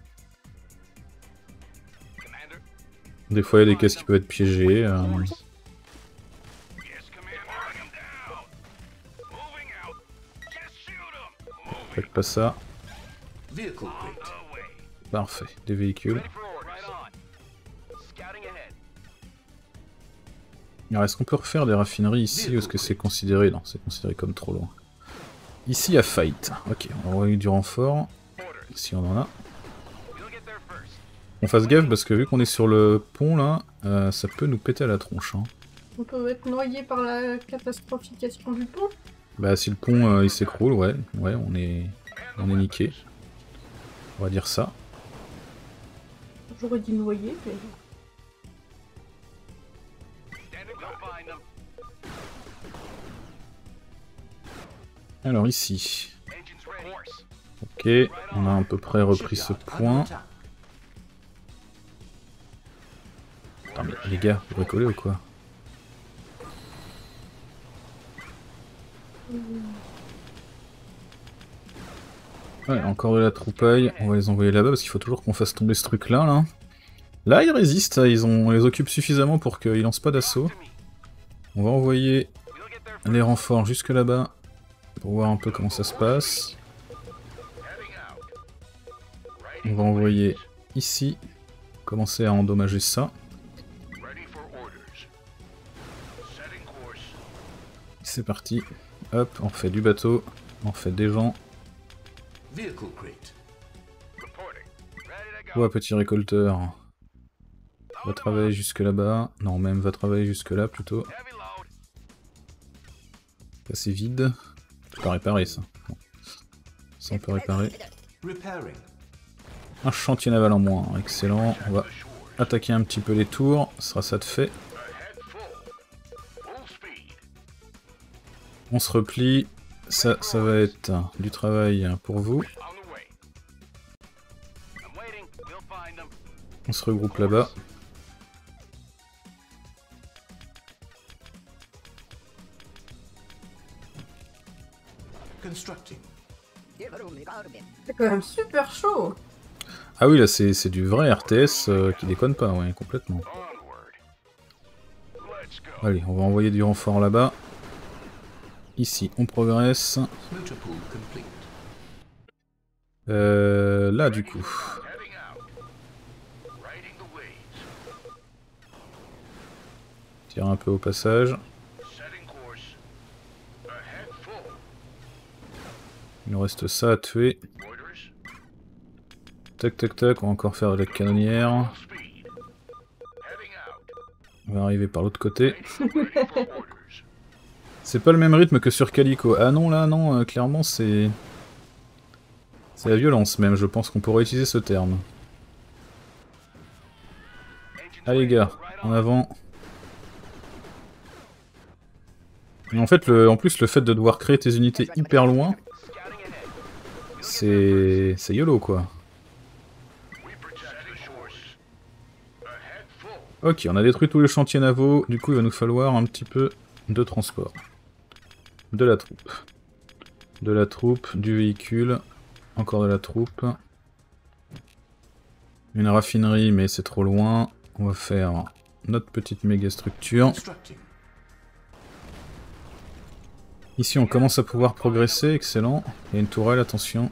Des fois, il y a des caisses qui peuvent être piégées. Faites pas ça. Parfait, des véhicules. Alors, est-ce qu'on peut refaire des raffineries ici ou est-ce que c'est considéré? Non, c'est considéré comme trop loin. Ici, il y a fight. Ok, on va envoyer du renfort. Si on en a. qu'on fasse gaffe parce que vu qu'on est sur le pont là, ça peut nous péter à la tronche. Hein. On peut être noyé par la catastrophication du pont. Bah si le pont il s'écroule, ouais, on est niqué. On va dire ça. J'aurais dit noyé, mais... Alors ici. Ok, on a à peu près repris ce point. Attends mais les gars, vous bricolez ou quoi? Ouais, encore de la troupaille, on va les envoyer là-bas parce qu'il faut toujours qu'on fasse tomber ce truc là. Là ils résistent, on les occupe suffisamment pour qu'ils lancent pas d'assaut. On va envoyer les renforts jusque là-bas pour voir un peu comment ça se passe. On va envoyer ici, commencer à endommager ça. C'est parti, hop, on fait du bateau, on fait des gens. Ouais, petit récolteur. Va travailler jusque là-bas. Non, même va travailler jusque là plutôt. Ça c'est vide. C'est pas réparé ça. Bon. Ça on peut réparer. Un chantier naval en moins, excellent. On va attaquer un petit peu les tours, ce sera ça de fait. On se replie, ça va être du travail pour vous. On se regroupe là-bas. C'est quand même super chaud. Ah oui, là c'est du vrai RTS qui déconne pas, ouais, complètement. Allez, on va envoyer du renfort là-bas. Ici, on progresse. Là, du coup. Tire un peu au passage. Il nous reste ça à tuer. Tac tac tac, on va encore faire de la canonnière. On va arriver par l'autre côté. C'est pas le même rythme que sur Calico. Ah non, là, non, clairement c'est... C'est la violence même, je pense qu'on pourrait utiliser ce terme. Allez gars, en avant. Et en fait, en plus, le fait de devoir créer tes unités hyper loin, c'est YOLO quoi. Ok, on a détruit tous les chantiers navaux, du coup il va nous falloir un petit peu de transport. De la troupe. De la troupe, du véhicule, encore de la troupe. Une raffinerie mais c'est trop loin. On va faire notre petite méga structure. Ici on commence à pouvoir progresser, excellent. Il y a une tourelle, attention.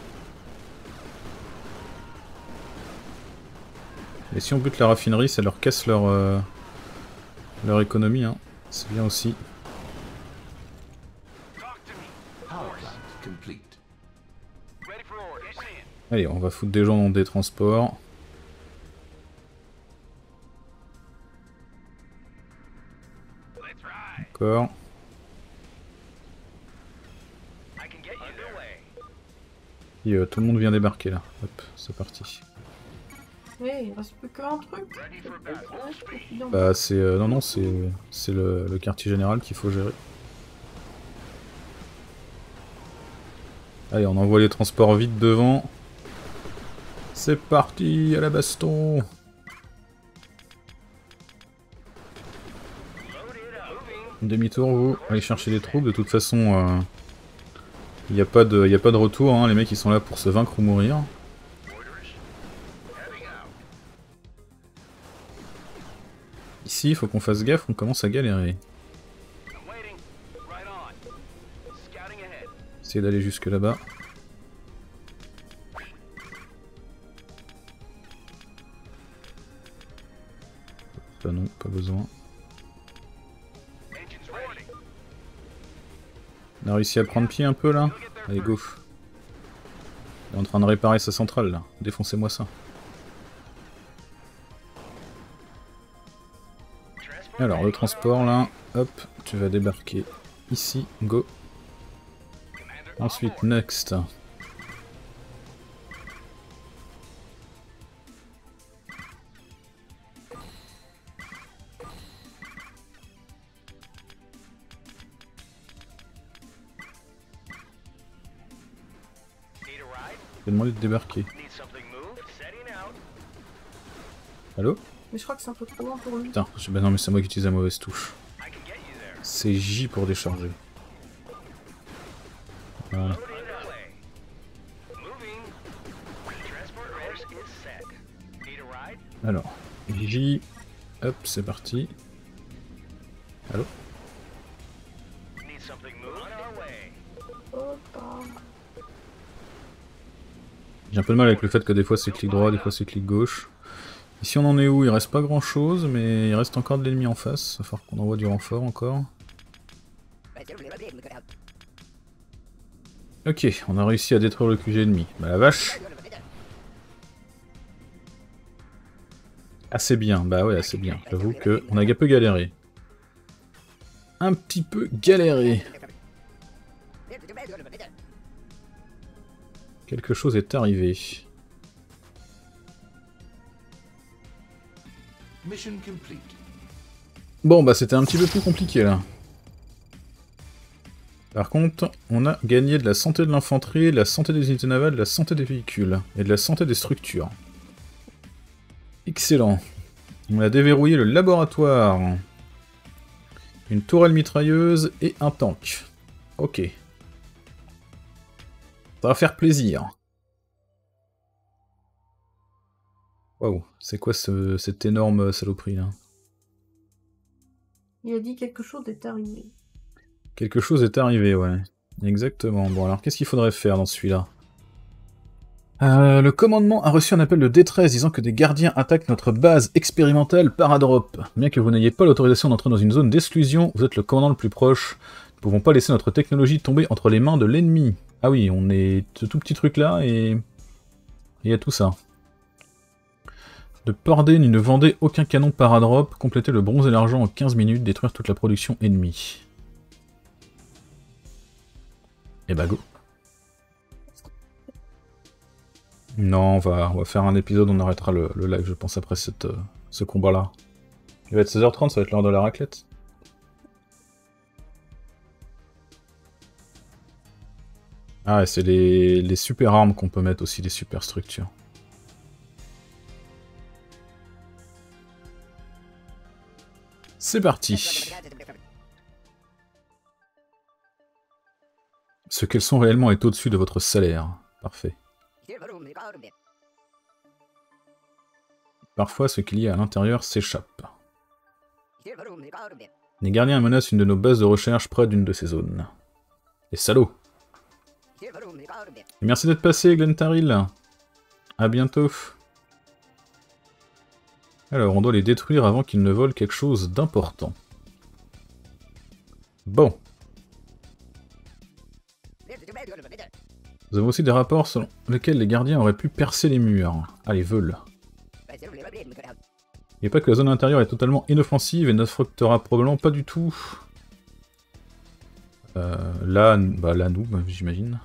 Et si on bute la raffinerie, ça leur casse leur économie, hein. C'est bien aussi. Allez, on va foutre des gens dans des transports. Encore. Et tout le monde vient débarquer là. Hop, c'est parti. Ouais, il reste plus qu'un truc. Bah c'est... non, c'est le quartier général qu'il faut gérer. Allez, on envoie les transports vite devant. C'est parti, à la baston. Demi-tour, vous. Allez chercher les troupes, de toute façon... Il n'y a pas de retour, hein. Les mecs ils sont là pour se vaincre ou mourir. Ici, il faut qu'on fasse gaffe, on commence à galérer. Essayez d'aller jusque là-bas. Bah non, pas besoin. On a réussi à prendre pied un peu là. Allez, go. Il est en train de réparer sa centrale là. Défoncez-moi ça. Alors, le transport là, hop, tu vas débarquer ici, go. Ensuite, next. Je vais demander de débarquer. Allô? Mais je crois que c'est un peu trop loin pour lui. Putain, bah non mais c'est moi qui utilise la mauvaise touche. C'est J pour décharger. Voilà. Alors, J, hop, c'est parti. Allô? J'ai un peu de mal avec le fait que des fois c'est clic droit, des fois c'est clic gauche. Ici on en est où? Il reste pas grand chose, mais il reste encore de l'ennemi en face. Il va falloir qu'on envoie du renfort encore. Ok, on a réussi à détruire le QG ennemi. Bah la vache! Assez bien, bah ouais, assez bien. J'avoue qu'on a un peu galéré. Un petit peu galéré. Quelque chose est arrivé. Mission complete. Bon bah c'était un petit peu plus compliqué là. Par contre, on a gagné de la santé de l'infanterie, de la santé des unités navales, de la santé des véhicules et de la santé des structures. Excellent. On a déverrouillé le laboratoire. Une tourelle mitrailleuse et un tank. Ok. Ça va faire plaisir. Waouh, c'est quoi cette énorme saloperie là? Il a dit quelque chose est arrivé. Quelque chose est arrivé, ouais. Exactement. Bon alors, qu'est-ce qu'il faudrait faire dans celui-là? Le commandement a reçu un appel de détresse disant que des gardiens attaquent notre base expérimentale Paradrop. Bien que vous n'ayez pas l'autorisation d'entrer dans une zone d'exclusion, vous êtes le commandant le plus proche. Nous ne pouvons pas laisser notre technologie tomber entre les mains de l'ennemi. Ah oui, on est ce tout petit truc là et il y a tout ça. De Pordé, ni ne vendez aucun canon Paradrop, complétez le bronze et l'argent en 15 minutes, détruire toute la production ennemie. Et bah go. Non, on va faire un épisode, on arrêtera le live, je pense, après ce combat-là. Il va être 16h30, ça va être l'heure de la raclette. Ah, et c'est les super armes qu'on peut mettre aussi, les super structures. C'est parti. Ce qu'elles sont réellement est au-dessus de votre salaire. Parfait. Parfois, ce qu'il y a à l'intérieur s'échappe. Les gardiens menacent une de nos bases de recherche près d'une de ces zones. Les salauds! Et merci d'être passé, Glentaril. À bientôt. Alors, on doit les détruire avant qu'ils ne volent quelque chose d'important. Bon. Nous avons aussi des rapports selon lesquels les gardiens auraient pu percer les murs. Ah, les vols. Il n'est pas que la zone intérieure est totalement inoffensive et n'affectera probablement pas du tout. Là, nous, j'imagine.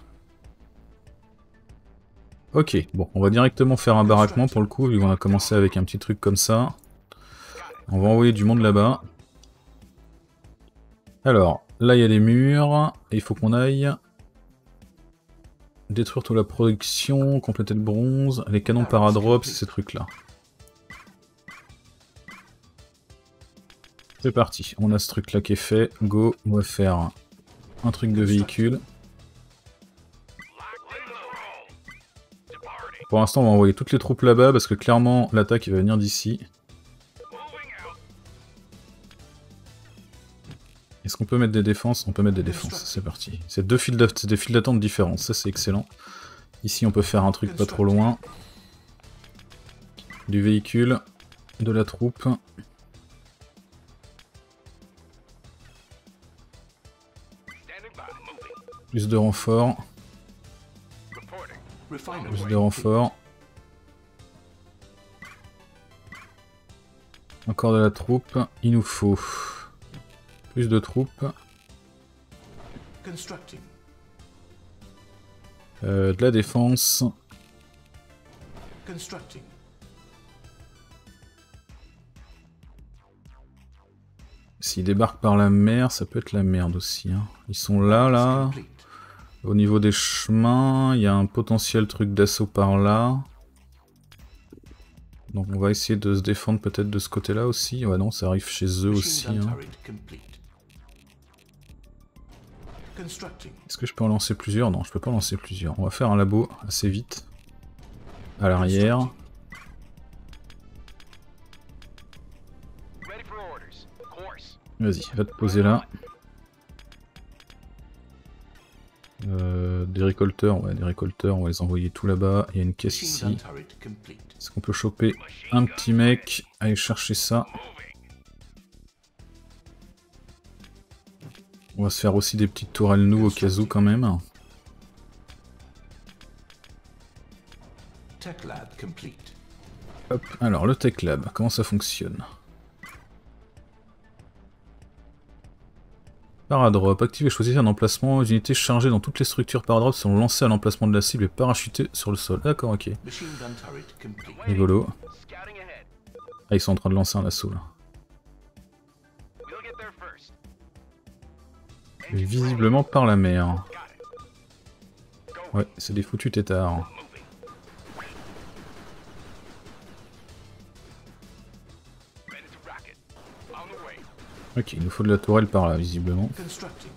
Ok, bon, on va directement faire un baraquement pour le coup, vu qu'on a commencé avec un petit truc comme ça. On va envoyer du monde là-bas. Alors, là il y a les murs, et il faut qu'on aille détruire toute la production, compléter le bronze, les canons Paradrop, c'est ces trucs-là. C'est parti, on a ce truc-là qui est fait, go, on va faire un truc de véhicule. Pour l'instant, on va envoyer toutes les troupes là-bas, parce que clairement, l'attaque va venir d'ici. Est-ce qu'on peut mettre des défenses? On peut mettre des défenses, c'est parti. C'est des files d'attente différents, ça c'est excellent. Ici, on peut faire un truc pas trop loin. Du véhicule, de la troupe. Plus de renforts. Plus de renforts. Encore de la troupe. Il nous faut plus de troupes. Constructing. De la défense. Constructing. S'ils débarquent par la mer, ça peut être la merde aussi. Hein. Ils sont là. Complete. Au niveau des chemins, il y a un potentiel truc d'assaut par là. Donc on va essayer de se défendre peut-être de ce côté-là aussi. Ouais non, ça arrive chez eux aussi. Machine gun Hein. turret complete. Constructing. Est-ce que je peux en lancer plusieurs? Non, je peux pas en lancer plusieurs. On va faire un labo assez vite. À l'arrière. Vas-y, va te poser là. Des récolteurs, ouais, des récolteurs, on va les envoyer tout là-bas. Il y a une caisse Machine gun ici. turret complete. Est-ce qu'on peut choper un petit mec? Aller chercher ça. On va se faire aussi des petites tourelles nous au cas où quand même. Tech lab complete. Hop, alors le Tech Lab, comment ça fonctionne? Paradrop, activez, choisissez un emplacement. Les unités chargées dans toutes les structures paradrop sont lancées à l'emplacement de la cible et parachutées sur le sol. D'accord, ok. Machine gun turret complete. Rigolo. Ah, ils sont en train de lancer un assaut là. Et visiblement par la mer. Ouais, c'est des foutus têtards. Ok, il nous faut de la tourelle par là, visiblement. Constructing.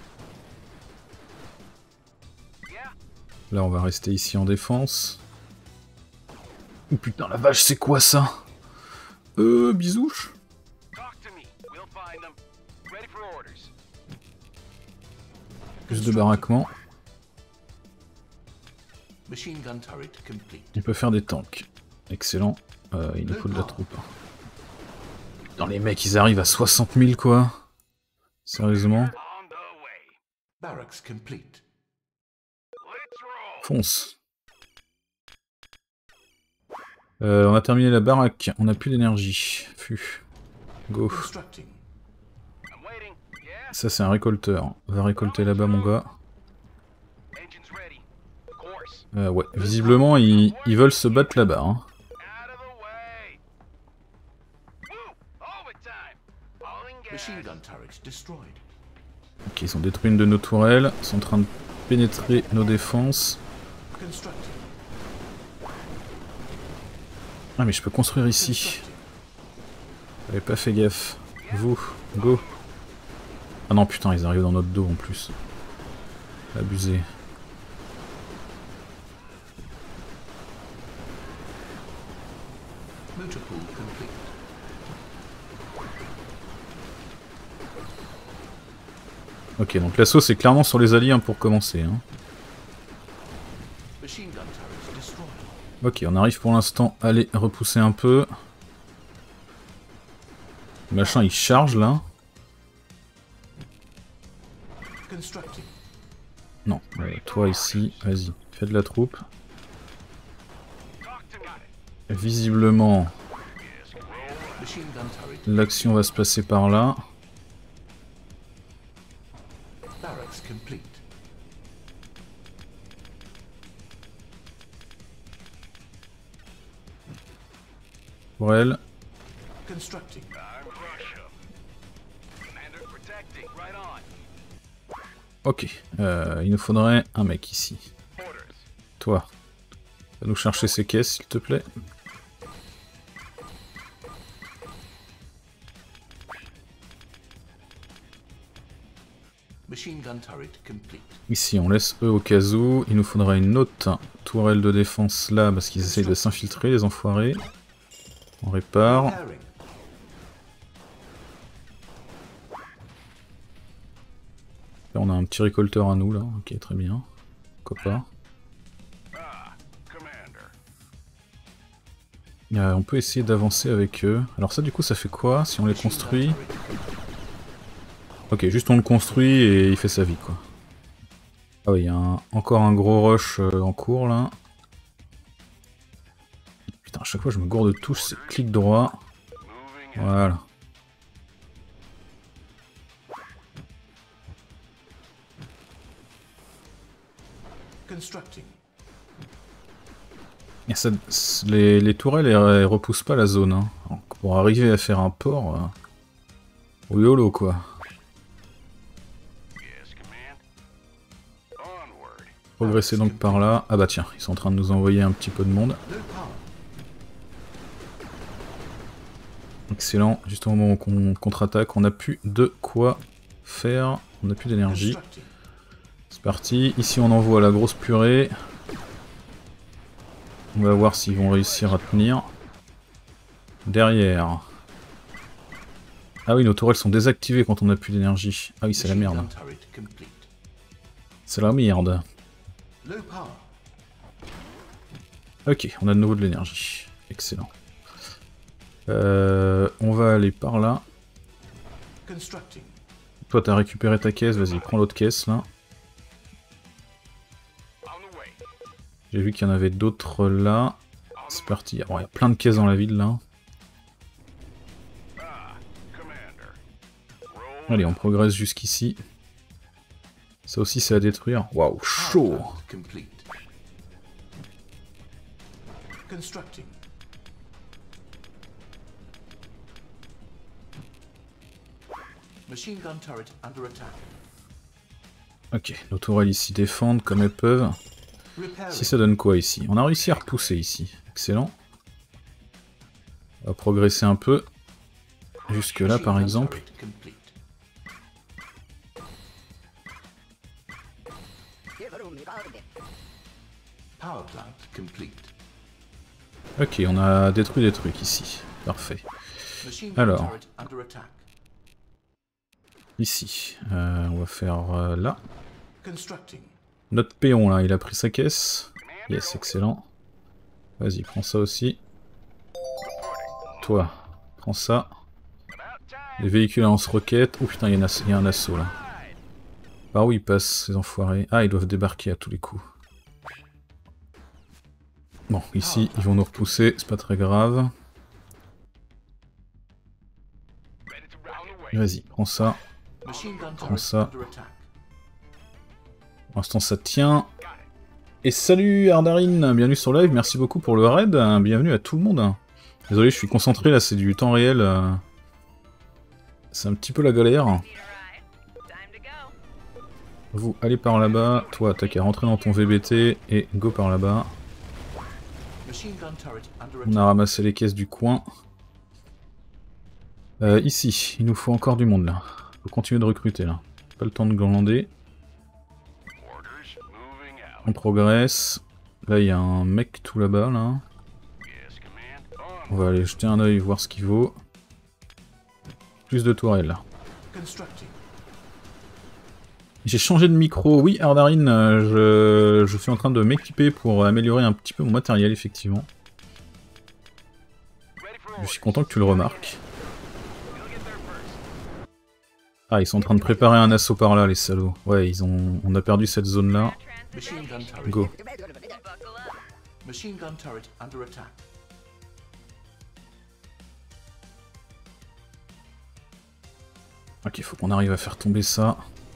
Là, on va rester ici en défense. Oh putain, la vache, c'est quoi ça? Bisouche? Plus de baraquements. Machine gun turret complete. On peut faire des tanks. Excellent. Il nous faut de la troupe. Putain, les mecs, ils arrivent à 60 000 quoi. Sérieusement? Barracks complete. Fonce. On a terminé la baraque. On n'a plus d'énergie. Fu. Go. Constructing. Ça, c'est un récolteur. On va récolter là-bas, mon gars. Ouais, visiblement, ils veulent se battre là-bas. Hein. Machine gun turret destroyed. Ok, ils ont détruit une de nos tourelles. Ils sont en train de pénétrer nos défenses. Constructing. Ah, mais je peux construire ici. J'avais pas fait gaffe. Vous, go. Ah non, putain, ils arrivent dans notre dos en plus. Abusé. Motor pool complete. Ok, donc l'assaut c'est clairement sur les alliés hein, pour commencer. Hein. Machine gun turret destroyed. Ok, on arrive pour l'instant à les repousser un peu. Le machin il charge là. Constructing. Non, toi ici, vas-y, fais de la troupe. Visiblement, Machine gun turret. l'action va se passer par là. Barracks complete. Pour elle. Constructing. Ok, il nous faudrait un mec ici. Toi, va nous chercher ces caisses s'il te plaît. Machine gun turret complete. Ici, on laisse eux au cas où. Il nous faudra une autre tourelle de défense là parce qu'ils essayent de s'infiltrer, les enfoirés. On répare. Repairing. Là, on a un petit récolteur à nous là. Ok, très bien. Copain. On peut essayer d'avancer avec eux. Alors ça du coup ça fait quoi si on les construit? Ok, juste on le construit et il fait sa vie quoi. Ah oui, il y a encore un gros rush en cours là. Putain, à chaque fois je me gourde de touche, c'est clic droit. Voilà. Constructing. Et ça, les tourelles, elles repoussent pas la zone. Hein. Donc, pour arriver à faire un port... oui, holo, quoi. Progresser donc par là. Ah bah tiens, ils sont en train de nous envoyer un petit peu de monde. Excellent. Juste au moment où on contre-attaque, on n'a plus de quoi faire. On n'a plus d'énergie. C'est parti. Ici, on envoie la grosse purée. On va voir s'ils vont réussir à tenir. Derrière. Ah oui, nos tourelles sont désactivées quand on n'a plus d'énergie. Ah oui, c'est la merde. C'est la merde. Ok, on a de nouveau de l'énergie. Excellent. On va aller par là. Toi, t'as récupéré ta caisse. Vas-y, prends l'autre caisse, là. J'ai vu qu'il y en avait d'autres là. C'est parti. Oh, il y a plein de caisses dans la ville, là. Allez, on progresse jusqu'ici. Ça aussi, c'est à détruire. Waouh, chaud! Ok, nos tourelles ici défendent comme elles peuvent. Si ça donne quoi ici? On a réussi à repousser ici. Excellent. On va progresser un peu. Jusque là, par exemple. Ok, on a détruit des trucs ici. Parfait. Alors. Ici. On va faire là. Notre péon là, il a pris sa caisse. Yes, excellent. Vas-y, prends ça aussi. Toi, prends ça. Les véhicules à lance-roquettes. Oh putain, il y a un assaut là. Par où ils passent, ces enfoirés? Ah, ils doivent débarquer à tous les coups. Bon, ici, ils vont nous repousser, c'est pas très grave. Vas-y, prends ça. Prends ça. Pour l'instant, ça tient. Et salut Ardarine, bienvenue sur live, merci beaucoup pour le raid, bienvenue à tout le monde. Désolé, je suis concentré là, c'est du temps réel. C'est un petit peu la galère. Vous, allez par là-bas. Toi, t'as qu'à rentrer dans ton VBT et go par là-bas. On a ramassé les caisses du coin. Ici, il nous faut encore du monde là. Faut continuer de recruter là. Pas le temps de glander. On progresse. Là, il y a un mec tout là-bas là. On va aller jeter un oeil, voir ce qu'il vaut. Plus de tourelles là. J'ai changé de micro. Oui, Ardarine, je suis en train de m'équiper pour améliorer un petit peu mon matériel, effectivement. Je suis content que tu le remarques. Ah, ils sont en train de préparer un assaut par là, les salauds. Ouais, on a perdu cette zone-là. Go. Ok, faut qu'on arrive à faire tomber ça.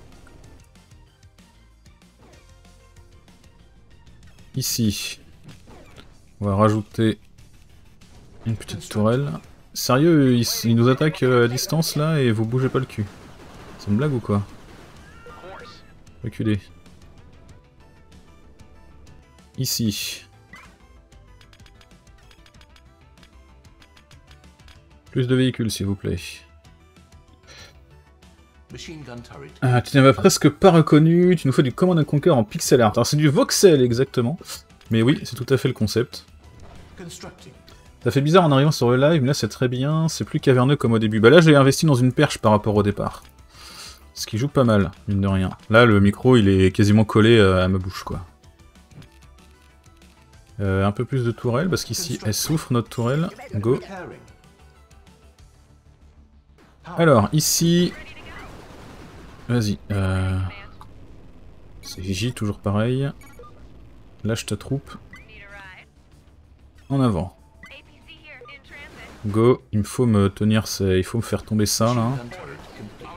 Ici, on va rajouter une petite tourelle. Sérieux, ils nous attaquent à distance là et vous bougez pas le cul. C'est une blague ou quoi? Reculez. Ici. Plus de véhicules s'il vous plaît. Ah, tu n'avais presque pas reconnu, tu nous fais du Command & Conquer en pixel art. Alors c'est du voxel exactement, mais oui, c'est tout à fait le concept. Ça fait bizarre en arrivant sur le live, mais là c'est très bien, c'est plus caverneux comme au début. Bah là j'ai investi dans une perche par rapport au départ. Ce qui joue pas mal, mine de rien. Là le micro il est quasiment collé à ma bouche quoi. Un peu plus de tourelle, parce qu'ici elle souffre notre tourelle. Go. Alors ici... Vas-y, c'est J, toujours pareil. Lâche ta troupe. En avant. Go, il me faut me tenir, il faut me faire tomber ça là. Machine gun turret complete.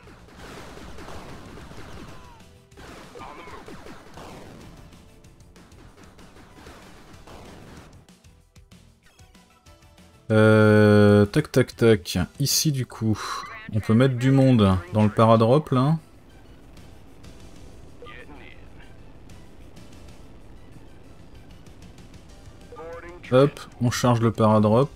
Tac tac tac. Ici du coup, on peut mettre du monde dans le paradrop là. Hop, on charge le paradrop.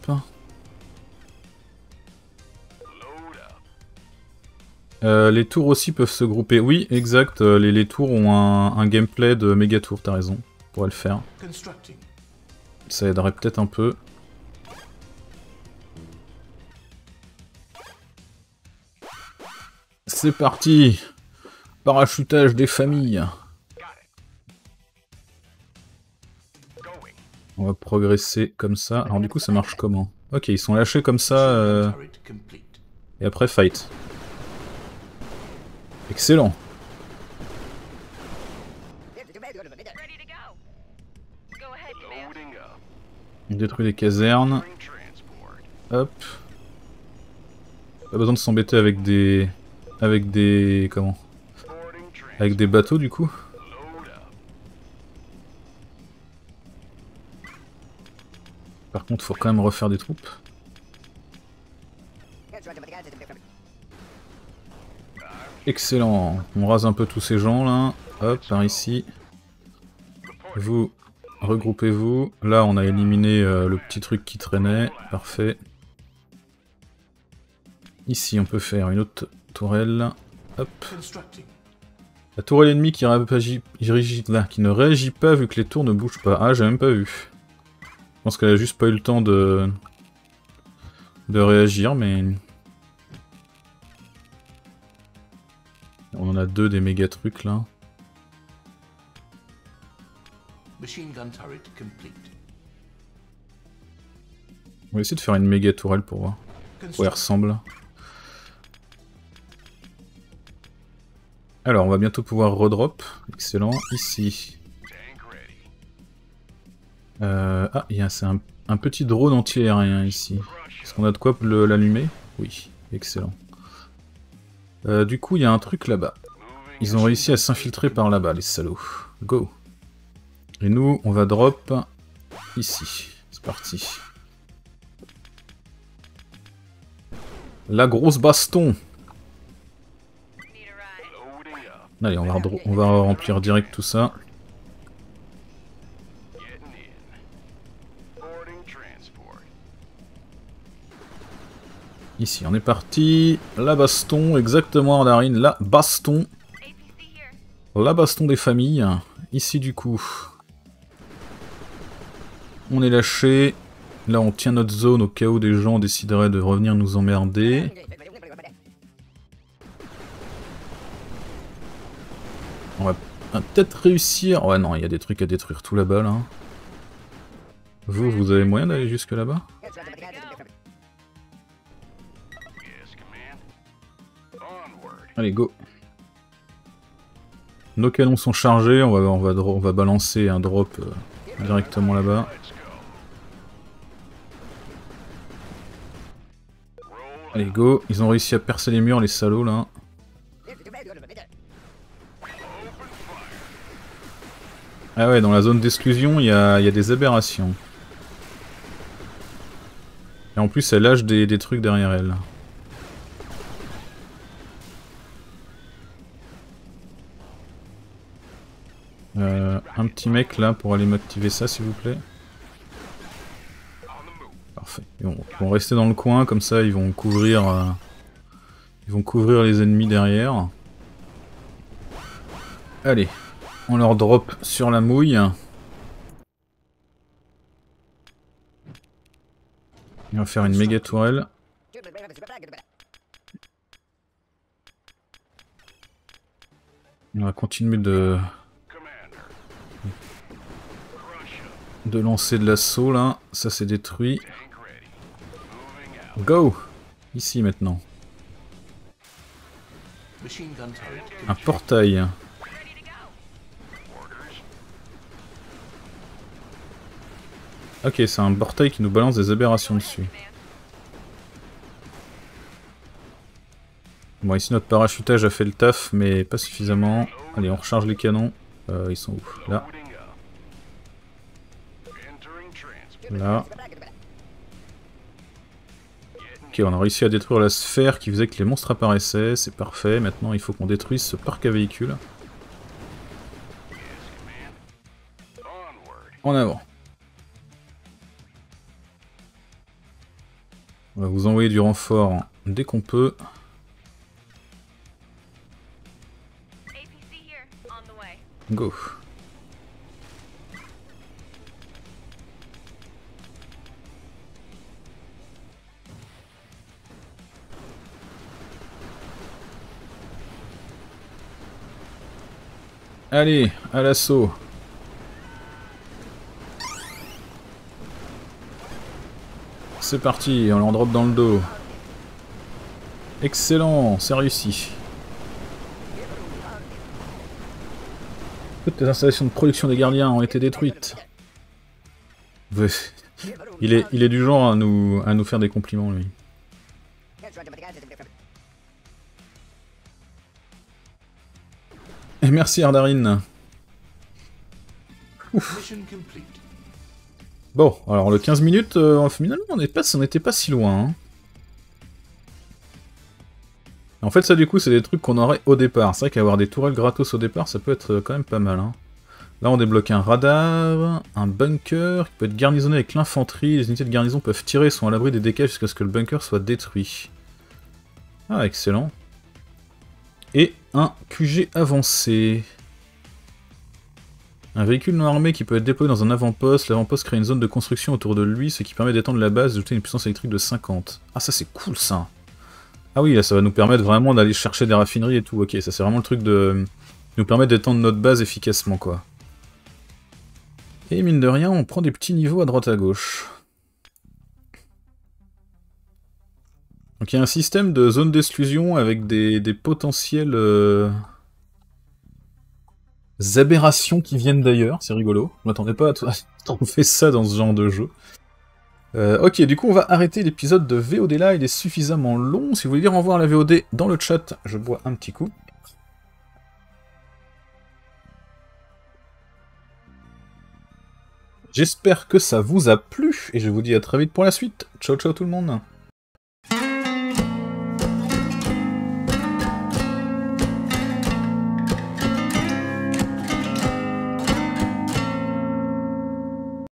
Les tours aussi peuvent se grouper. Oui, exact, les tours ont un gameplay de méga tour, t'as raison. On pourrait le faire. Constructing. Ça aiderait peut-être un peu. C'est parti! Parachutage des familles. On va progresser comme ça. Alors du coup ça marche comment? Ok, ils sont lâchés comme ça Turret complete. et après fight. Excellent. On détruit les casernes. Hop. Pas besoin de s'embêter avec des... Comment? Avec des bateaux du coup. Par contre, faut quand même refaire des troupes. Excellent. On rase un peu tous ces gens là. Hop, par ici. Vous, regroupez-vous. Là, on a éliminé le petit truc qui traînait. Parfait. Ici, on peut faire une autre tourelle. Hop. Constructing. La tourelle ennemie qui ne réagit pas vu que les tours ne bougent pas. Ah, j'ai même pas vu. Je pense qu'elle a juste pas eu le temps de réagir, mais... On en a deux des méga trucs là. Machine gun turret complete. On va essayer de faire une méga tourelle pour voir à quoi elle ressemble. Alors, on va bientôt pouvoir redrop. Excellent. Ici. Ah, c'est un petit drone anti-aérien ici. Est-ce qu'on a de quoi l'allumer? Oui, excellent. Du coup, il y a un truc là-bas. Ils ont réussi à s'infiltrer par là-bas, les salauds. Go. Et nous, on va drop ici. C'est parti. La grosse baston. Allez, on va remplir direct tout ça. Ici, on est parti. La baston, exactement, Andarine. La baston. La baston des familles. Ici, du coup. On est lâché. Là, on tient notre zone au cas où des gens décideraient de revenir nous emmerder. On va peut-être réussir... Ouais, non, il y a des trucs à détruire tout là-bas, là. Vous avez moyen d'aller jusque là-bas? Allez, go. Nos canons sont chargés, on va balancer un drop directement là-bas. Allez, go. Ils ont réussi à percer les murs, les salauds, là. Ah ouais, dans la zone d'exclusion, il y a des aberrations. Et en plus, elle lâche des trucs derrière elle. Un petit mec là pour aller m'activer ça s'il vous plaît. Parfait. Ils vont rester dans le coin comme ça ils vont couvrir les ennemis derrière. Allez, on leur drop sur la mouille. On va faire une méga tourelle. On va continuer de lancer de l'assaut là, ça c'est détruit. Go! Ici maintenant. Un portail. Ok, c'est un portail qui nous balance des aberrations dessus. Bon, ici notre parachutage a fait le taf, mais pas suffisamment. Allez, on recharge les canons. Ils sont où? Là. Là. Ok, on a réussi à détruire la sphère qui faisait que les monstres apparaissaient. C'est parfait. Maintenant, il faut qu'on détruise ce parc à véhicules. En avant. On va vous envoyer du renfort dès qu'on peut. Go. Allez, à l'assaut. C'est parti, on l'en drop dans le dos. Excellent, c'est réussi. Toutes les installations de production des gardiens ont été détruites. Il est du genre à nous faire des compliments, lui. Et merci Ardarine. Ouf. Bon, alors le 15 minutes, finalement on n'était pas si loin. Hein. En fait ça du coup c'est des trucs qu'on aurait au départ. C'est vrai qu'avoir des tourelles gratos au départ ça peut être quand même pas mal. Hein. Là on débloque un radar, un bunker qui peut être garnisonné avec l'infanterie. Les unités de garnison peuvent tirer et sont à l'abri des dégâts jusqu'à ce que le bunker soit détruit. Ah excellent. Et un QG avancé. Un véhicule non armé qui peut être déployé dans un avant-poste. L'avant-poste crée une zone de construction autour de lui, ce qui permet d'étendre la base et d'ajouter une puissance électrique de 50. Ah ça c'est cool ça. Ah oui là ça va nous permettre vraiment d'aller chercher des raffineries et tout. Ok ça c'est vraiment le truc de nous permettre d'étendre notre base efficacement quoi. Et mine de rien on prend des petits niveaux à droite à gauche. Donc il y a un système de zone d'exclusion avec des potentiels aberrations qui viennent d'ailleurs, c'est rigolo. Je m'attendais pas à on fait ça dans ce genre de jeu. Ok, du coup on va arrêter l'épisode de VOD là, il est suffisamment long. Si vous voulez dire au revoir à la VOD dans le chat, je bois un petit coup. J'espère que ça vous a plu, et je vous dis à très vite pour la suite. Ciao ciao tout le monde.